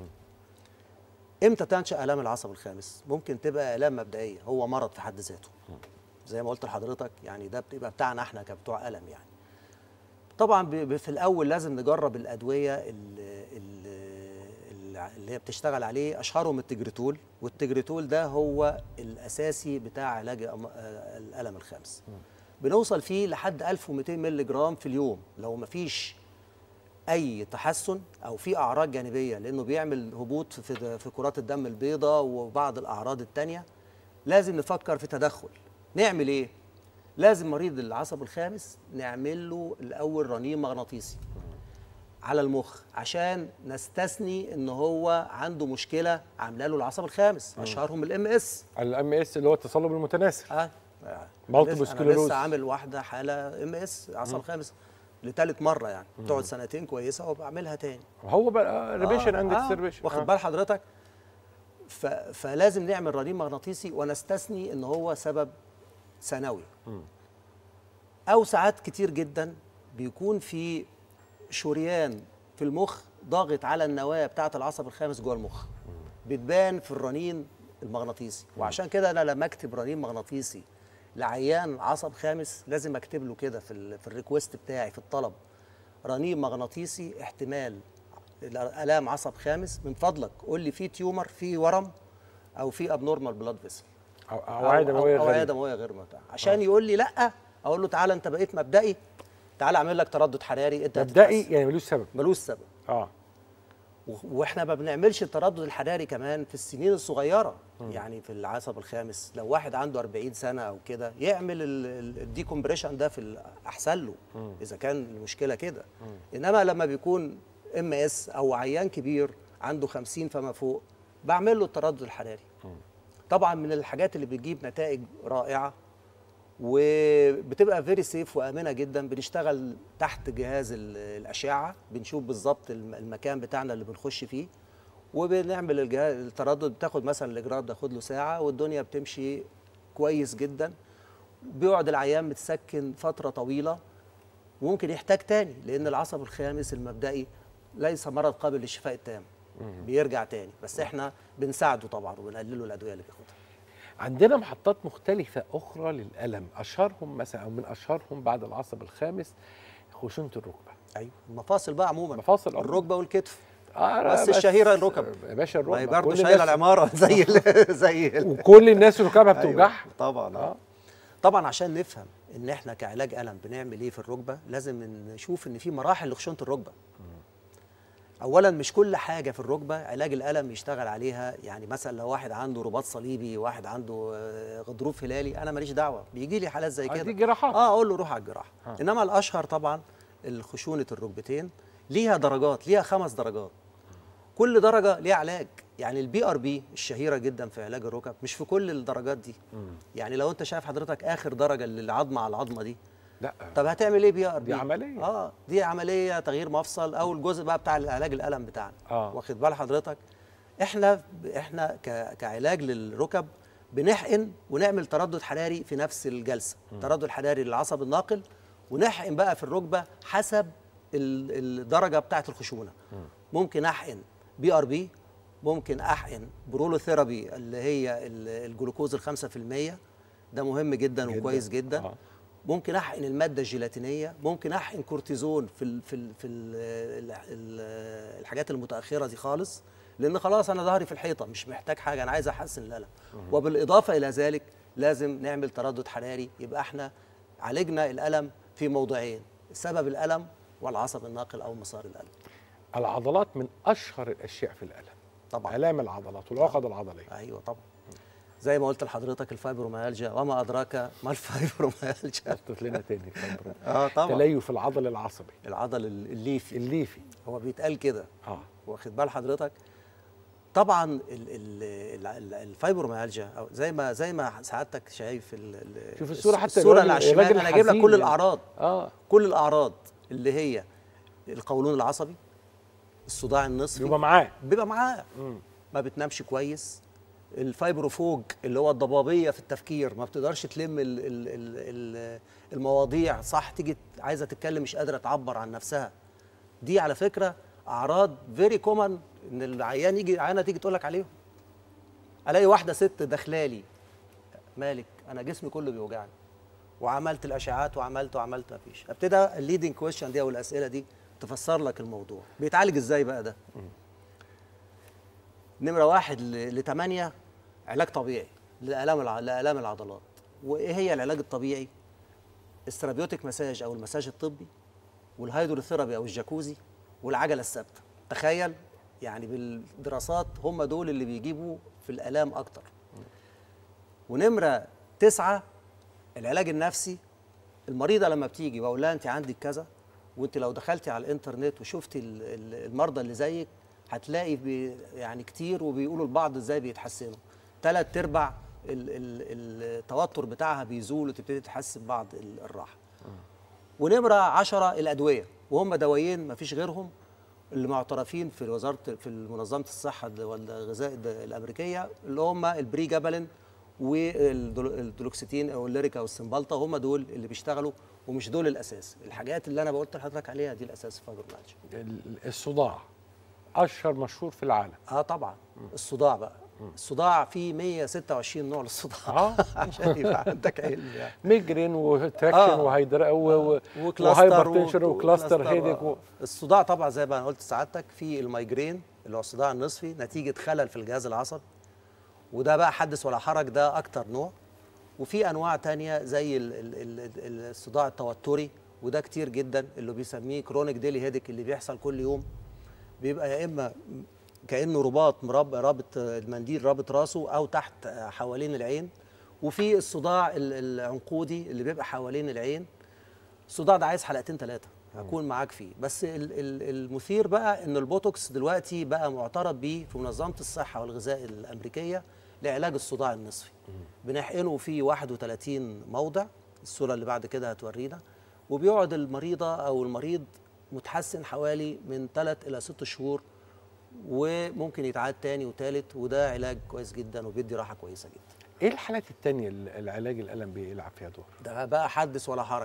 Speaker 2: امتى تنشأ آلام العصب الخامس؟ ممكن تبقى آلام مبدئيه، هو مرض في حد ذاته. زي ما قلت لحضرتك يعني ده بتبقى بتاعنا احنا كبتوع ألم يعني. طبعا في الاول لازم نجرب الادويه اللي هي بتشتغل عليه، اشهرهم التجريتول، والتجريتول ده هو الاساسي بتاع علاج الالم الخامس. بنوصل فيه لحد 1200 مللي جرام في اليوم لو مفيش اي تحسن او في اعراض جانبيه، لانه بيعمل هبوط في كرات الدم البيضاء وبعض الاعراض الثانيه. لازم نفكر في تدخل. نعمل ايه؟ لازم مريض العصب الخامس نعمل له الاول رنين مغناطيسي على المخ عشان نستثني ان هو عنده مشكله عامله له العصب الخامس. اشهرهم الام اس.
Speaker 1: الام اس اللي هو التصلب المتناثر. مالتيبل سكلروز.
Speaker 2: انا لسه عامل واحده حاله ام اس عصب خامس لثالث مره يعني، بتقعد سنتين كويسه وبعملها تاني.
Speaker 1: هو بقى ريبيشن اند اكسربيشن.
Speaker 2: واخد بال حضرتك؟ فلازم نعمل رنين مغناطيسي ونستثني ان هو سبب ثانوي. او ساعات كتير جدا بيكون في شريان في المخ ضاغط على النواه بتاعه العصب الخامس جوه المخ، بتبان في الرنين المغناطيسي. وعشان كده انا لما اكتب رنين مغناطيسي لعيان عصب خامس لازم اكتب له كده في الريكوست بتاعي في الطلب رنين مغناطيسي احتمال الام عصب خامس، من فضلك قول لي في تيومر، في ورم، او في ابنورمال بلاد فيسل
Speaker 1: او اوعيه
Speaker 2: دمويه غير متاحه. عشان يقول لي لا، اقول له تعالى انت بقيت مبدئي، تعالى اعمل لك تردد حراري. انت
Speaker 1: مبدئي يعني ملوش سبب.
Speaker 2: ملوش سبب. واحنا ما بنعملش التردد الحراري كمان في السنين الصغيره. يعني في العصب الخامس لو واحد عنده 40 سنه او كده يعمل الديكومبريشن ده في احسن له اذا كان المشكله كده. انما لما بيكون ام اس او عيان كبير عنده 50 فما فوق بعمل له التردد الحراري. طبعا من الحاجات اللي بتجيب نتائج رائعه وبتبقى فيري سيف وامنه جدا. بنشتغل تحت جهاز الاشعه، بنشوف بالظبط المكان بتاعنا اللي بنخش فيه، وبنعمل الجهاز التردد. بتاخد مثلا الاجراء بتاخد له ساعه والدنيا بتمشي كويس جدا. بيقعد العيان متسكن فتره طويله وممكن يحتاج تاني، لان العصب الخامس المبدئي ليس مرض قابل للشفاء التام، بيرجع تاني. بس احنا بنساعده طبعا وبنقلله الادويه اللي بياخدها.
Speaker 1: عندنا محطات مختلفة أخرى للألم، أشهرهم مثلا أو من أشهرهم بعد العصب الخامس خشونة الركبة.
Speaker 2: أيوه، المفاصل بقى عموما،
Speaker 1: مفاصل
Speaker 2: الركبة والكتف. بس الشهيرة الركب
Speaker 1: يا باشا. الركبة
Speaker 2: ما هي برضه شايلة العمارة زي
Speaker 1: وكل الناس ركبها بتوجعها.
Speaker 2: أيوة طبعا. طبعا عشان نفهم إن إحنا كعلاج ألم بنعمل إيه في الركبة لازم نشوف إن في مراحل لخشونة الركبة. اولا مش كل حاجه في الركبه علاج الالم يشتغل عليها. يعني مثلا لو واحد عنده رباط صليبي، واحد عنده غضروف هلالي، انا ماليش دعوه، بيجي لي حالات زي كده
Speaker 1: دي جراحات.
Speaker 2: اقول له روح على الجراحه. انما الاشهر طبعا الخشونه الركبتين، ليها درجات، ليها 5 درجات، كل درجه ليها علاج. يعني البي ار بي الشهيره جدا في علاج الركب مش في كل الدرجات دي. يعني لو انت شايف حضرتك اخر درجه للعظمه على العظمه دي،
Speaker 1: لا
Speaker 2: طب هتعمل ايه بي ار بي؟
Speaker 1: دي عمليه.
Speaker 2: دي عمليه تغيير مفصل او الجزء بقى بتاع علاج الالم بتاعنا. واخد بال حضرتك؟ احنا كعلاج للركب بنحقن ونعمل تردد حراري في نفس الجلسه، تردد حراري للعصب الناقل، ونحقن بقى في الركبه حسب الدرجه بتاعه الخشونه. ممكن احقن بي ار بي، ممكن احقن برولوثيرابي اللي هي الجلوكوز ال5%، ده مهم جدا وكويس جدا. ممكن احقن الماده الجيلاتينيه، ممكن احقن كورتيزون الحاجات المتاخره دي خالص، لان خلاص انا ظهري في الحيطه مش محتاج حاجه، انا عايز احسن الالم. وبالاضافه الى ذلك لازم نعمل تردد حراري، يبقى احنا عالجنا الالم في موضوعين: سبب الالم والعصب الناقل او مسار الالم.
Speaker 1: العضلات من اشهر الاشياء في الالم
Speaker 2: طبعا
Speaker 1: الام العضلات والعقد العضليه.
Speaker 2: ايوه طبعا. زي ما قلت لحضرتك الفايبروميالجيا، وما ادراك ما الفايبروميالجيا.
Speaker 1: قلت لنا تاني
Speaker 2: طبعا
Speaker 1: تليف العضل العصبي،
Speaker 2: العضل الليفي
Speaker 1: هو
Speaker 2: بيتقال كده. واخد بال حضرتك؟ طبعا الفايبروميالجيا او زي ما سعادتك شايف
Speaker 1: شوف الصوره، حتى
Speaker 2: الصوره اللي على الشمال انا جايب لك كل الاعراض. كل الاعراض اللي هي القولون العصبي، الصداع النصفي بيبقى معاه ما بتنامش كويس، الفايبروفوج اللي هو الضبابيه في التفكير، ما بتقدرش تلم المواضيع صح، تيجي عايزه تتكلم مش قادره تعبر عن نفسها. دي على فكره اعراض فيري كومن ان العيان عيانه تيجي تقول لك عليهم. الاقي واحده ست داخلالي: مالك؟ انا جسمي كله بيوجعني وعملت الاشعاعات وعملت ما فيش. ابتدى الليدنج كويشن دي او الاسئله دي تفسر لك الموضوع. بيتعالج ازاي بقى ده؟ نمره 1 ل8 علاج طبيعي لآلام العضلات. وايه هي العلاج الطبيعي؟ الثيرابيوتيك مساج او المساج الطبي، والهيدروثيرابي او الجاكوزي، والعجله الثابته. تخيل يعني بالدراسات هم دول اللي بيجيبوا في الآلام اكتر. ونمره 9 العلاج النفسي. المريضه لما بتيجي بقول لها انت عندك كذا، وانت لو دخلتي على الانترنت وشفتي المرضى اللي زيك هتلاقي يعني كتير، وبيقولوا لبعض ازاي بيتحسنوا. 3/4 التوتر بتاعها بيزول وتبتدي تحس ببعض الراحه. ونمره 10 الادويه، وهم دوايين ما فيش غيرهم اللي معترفين في منظمه الصحه والغذاء الامريكيه، اللي هم البريجابالين والدولوكسيتين او الليريكا والسمبالتا. هم دول اللي بيشتغلوا، ومش دول الاساس. الحاجات اللي انا قلت لحضرتك عليها دي الاساس في فايبروميالجيا.
Speaker 1: الصداع اشهر مشهور في العالم.
Speaker 2: طبعا. الصداع بقى، الصداع فيه 126 نوع للصداع. عشان يبقى عندك علم يعني.
Speaker 1: ميجرين وتراكشن وهايبرتنشن وكلاستر هيدك
Speaker 2: الصداع طبعا زي ما انا قلت سعادتك، في المايجرين اللي هو الصداع النصفي نتيجه خلل في الجهاز العصبي، وده بقى حدث ولا حرج، ده اكتر نوع. وفي انواع تانية زي الصداع التوتري، وده كتير جدا، اللي بيسميه كرونيك ديلي هيدك، اللي بيحصل كل يوم، بيبقى يا اما كانه رابط المنديل رابط راسه او تحت حوالين العين. وفي الصداع العنقودي اللي بيبقى حوالين العين. الصداع ده عايز حلقتين 3 هكون معاك فيه. بس المثير بقى ان البوتوكس دلوقتي بقى معترف بيه في منظمه الصحه والغذاء الامريكيه لعلاج الصداع النصفي. بنحقنه في 31 موضع، الصوره اللي بعد كده هتورينا، وبيقعد المريضه او المريض متحسن حوالي من 3 إلى 6 شهور، وممكن يتعاد تاني وتالت، وده علاج كويس جدا وبيدي راحه كويسه جدا.
Speaker 1: ايه الحالات التانية اللي العلاج الالم بيلعب فيها دور؟
Speaker 2: ده بقى حدث ولا حرج.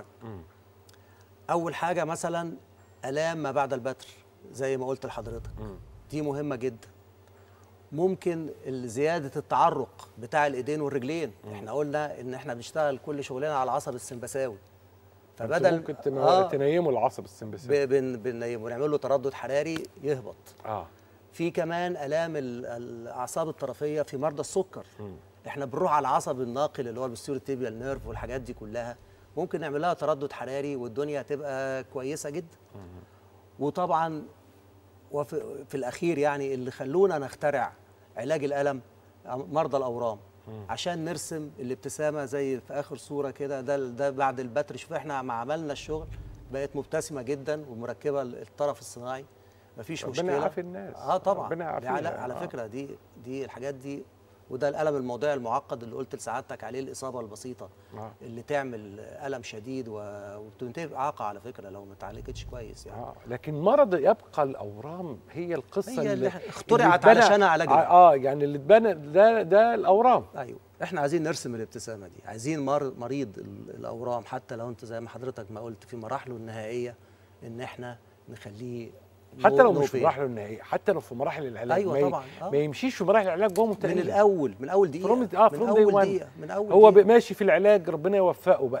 Speaker 2: اول حاجه مثلا الام ما بعد البتر، زي ما قلت لحضرتك، دي مهمه جدا. ممكن زياده التعرق بتاع الايدين والرجلين. احنا قلنا ان احنا بنشتغل كل شغلنا على العصب السمبثاوي، فبدل
Speaker 1: ممكن تنيموا العصب السمبثاوي،
Speaker 2: بننيمه ونعمل له تردد حراري يهبط. في كمان الام الاعصاب الطرفيه في مرضى السكر. احنا بنروح على العصب الناقل اللي هو البوستيريور تيبيال نيرف والحاجات دي كلها، ممكن نعمل لها تردد حراري والدنيا هتبقى كويسه جدا. وطبعا وفي الاخير يعني اللي خلونا نخترع علاج الالم مرضى الاورام، عشان نرسم الابتسامه زي في اخر صوره كده. ده بعد البتر. شوف احنا ما عملنا الشغل بقت مبتسمه جدا ومركبه الطرف الصناعي، مفيش مشكله.
Speaker 1: ربنا يعافي الناس.
Speaker 2: طبعا.
Speaker 1: ربنا يعافيها.
Speaker 2: على فكره دي الحاجات دي، وده الالم الموضعي المعقد اللي قلت لسعادتك عليه، الاصابه البسيطه اللي تعمل الم شديد وبتنتهي باعاقه على فكره لو ما اتعالجتش كويس يعني.
Speaker 1: لكن مرض يبقى الاورام هي القصه
Speaker 2: هي اللي اخترعت علشان علاجها.
Speaker 1: يعني اللي اتبنى ده الاورام.
Speaker 2: ايوه، احنا عايزين نرسم الابتسامه دي، عايزين مريض الاورام حتى لو انت زي ما حضرتك ما قلت في مراحله النهائيه ان احنا نخليه
Speaker 1: حتى لو مش في مراحله النهائيه، حتى لو في مراحل العلاج.
Speaker 2: ايوه طبعا.
Speaker 1: ما يمشيش في مراحل العلاج وهو مبتدئ
Speaker 2: من اول دقيقه.
Speaker 1: من اول دقيقه هو
Speaker 2: دقيقة.
Speaker 1: ماشي في العلاج، ربنا يوفقه بقى.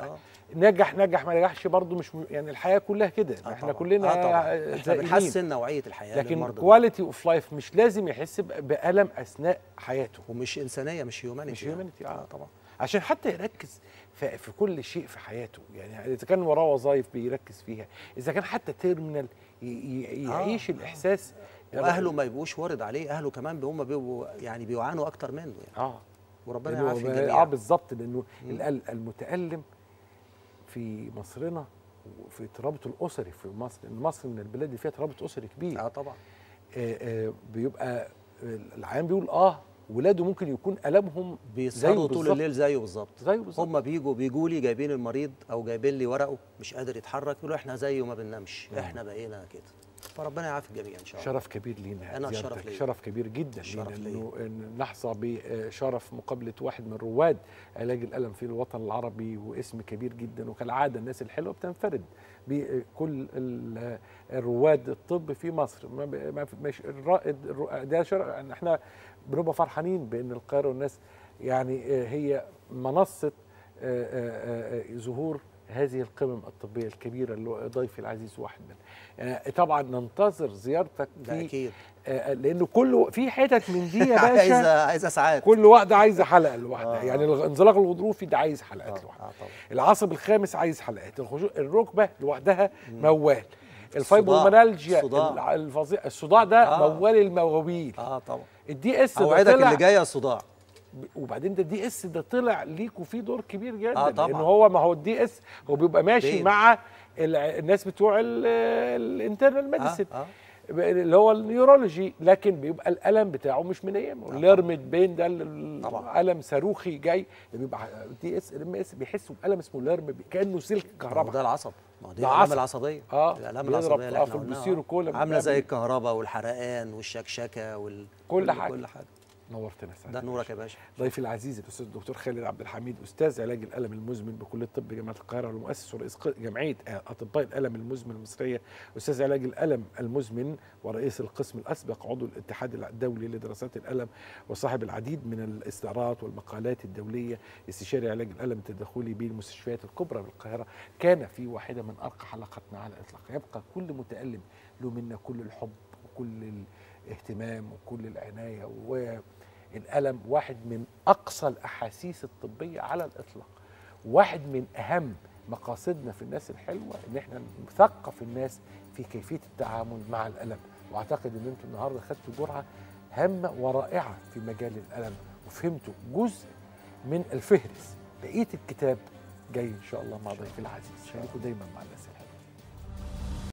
Speaker 1: نجح ما نجحش برضه مش يعني الحياه كلها كده، احنا كلنا
Speaker 2: طبعا احنا بنحسن نوعيه الحياه،
Speaker 1: لكن كواليتي اوف لايف مش لازم يحس بالم اثناء حياته،
Speaker 2: ومش انسانيه، مش هيومانيتي،
Speaker 1: مش هيومانيتي.
Speaker 2: طبعا،
Speaker 1: عشان حتى يركز في كل شيء في حياته، يعني اذا كان وراه وظائف بيركز فيها، اذا كان حتى تيرمينال يعيش الاحساس.
Speaker 2: واهله ما يبقوش وارد عليه، اهله كمان هم بيبقوا يعني بيعانوا اكتر منه يعني. وربنا يعافي الجميع.
Speaker 1: بالظبط، لانه المتألم في مصرنا وفي الترابط الاسري في مصر، ان مصر من البلاد اللي فيها ترابط اسري كبير.
Speaker 2: طبعا.
Speaker 1: بيبقى العيان بيقول ولاده ممكن يكون ألمهم
Speaker 2: بيسهروا طول الليل زيه بالظبط. هم
Speaker 1: بيجوا
Speaker 2: لي جايبين المريض او جايبين لي ورقه مش قادر يتحرك، يقولوا احنا زيه ما بننامش، احنا بقينا كده. فربنا يعافي الجميع ان شاء الله.
Speaker 1: شرف كبير لينا،
Speaker 2: انا شرف ليا،
Speaker 1: شرف كبير جدا لينا انه نحظى بشرف مقابله واحد من رواد علاج الالم في الوطن العربي، واسم كبير جدا. وكالعاده الناس الحلوه بتنفرد بكل الرواد الطب في مصر. مش الرائد ده يعني احنا بنبقى فرحانين بان القاهره والناس يعني هي منصه ظهور هذه القمم الطبية الكبيرة اللي ضيفي العزيز واحد منها. طبعا ننتظر زيارتك
Speaker 2: في أكيد،
Speaker 1: لأنه كله في حتت من دي يا باشا
Speaker 2: عايزة ساعات،
Speaker 1: كل واحدة عايزة حلقة لوحدها. يعني الانزلاق الغضروفي ده عايز حلقات لوحدها، العصب الخامس عايز حلقات، الركبة لوحدها موال، الفايبروميالجيا الفظيع، الصداع ده موال المواويل.
Speaker 2: طبعا.
Speaker 1: الدي اس
Speaker 2: اوعدك اللي جايه صداع.
Speaker 1: وبعدين ده الدي اس ده طلع ليكوا فيه دور كبير جدا. طبعا. لان هو ما هو الدي اس هو بيبقى ماشي مع الناس بتوع الانترنال ميديسن اللي هو النيورولوجي، لكن بيبقى الالم بتاعه مش من ايامه. الليرمد بين ده الم صاروخي جاي، بيبقى الدي اس الام اس بيحسوا بالم اسمه ليرم كانه سلك كهرباء.
Speaker 2: ده العصب، ما هو دي الالام العصبيه. الالام العصبيه اللي احنا عامله زي الكهرباء والحرقان والشكشكه
Speaker 1: كل حاجه.
Speaker 2: كل حاجه.
Speaker 1: نورتنا سعادتك.
Speaker 2: ده نورك يا باشا.
Speaker 1: ضيفي العزيز الاستاذ الدكتور خالد عبد الحميد، استاذ علاج الالم المزمن بكليه الطب جامعه القاهره، والمؤسس ورئيس جمعيه اطباء الالم المزمن المصريه، استاذ علاج الالم المزمن ورئيس القسم الاسبق، عضو الاتحاد الدولي لدراسات الالم، وصاحب العديد من الاصدارات والمقالات الدوليه، استشاري علاج الالم التداخلي بالمستشفيات الكبرى بالقاهره. كان في واحده من ارقى حلقاتنا على الاطلاق. يبقى كل متالم له منا كل الحب وكل الاهتمام وكل العنايه. والألم واحد من أقصى الأحاسيس الطبية على الإطلاق، واحد من أهم مقاصدنا في الناس الحلوة إن احنا نثقف الناس في كيفية التعامل مع الألم. وأعتقد إن أنتم النهاردة خدتوا جرعة هامة ورائعة في مجال الألم، وفهمتوا جزء من الفهرس. بقية الكتاب جاي إن شاء الله مع ضيفي العزيز. خليكم دايما مع الناس الحلوة.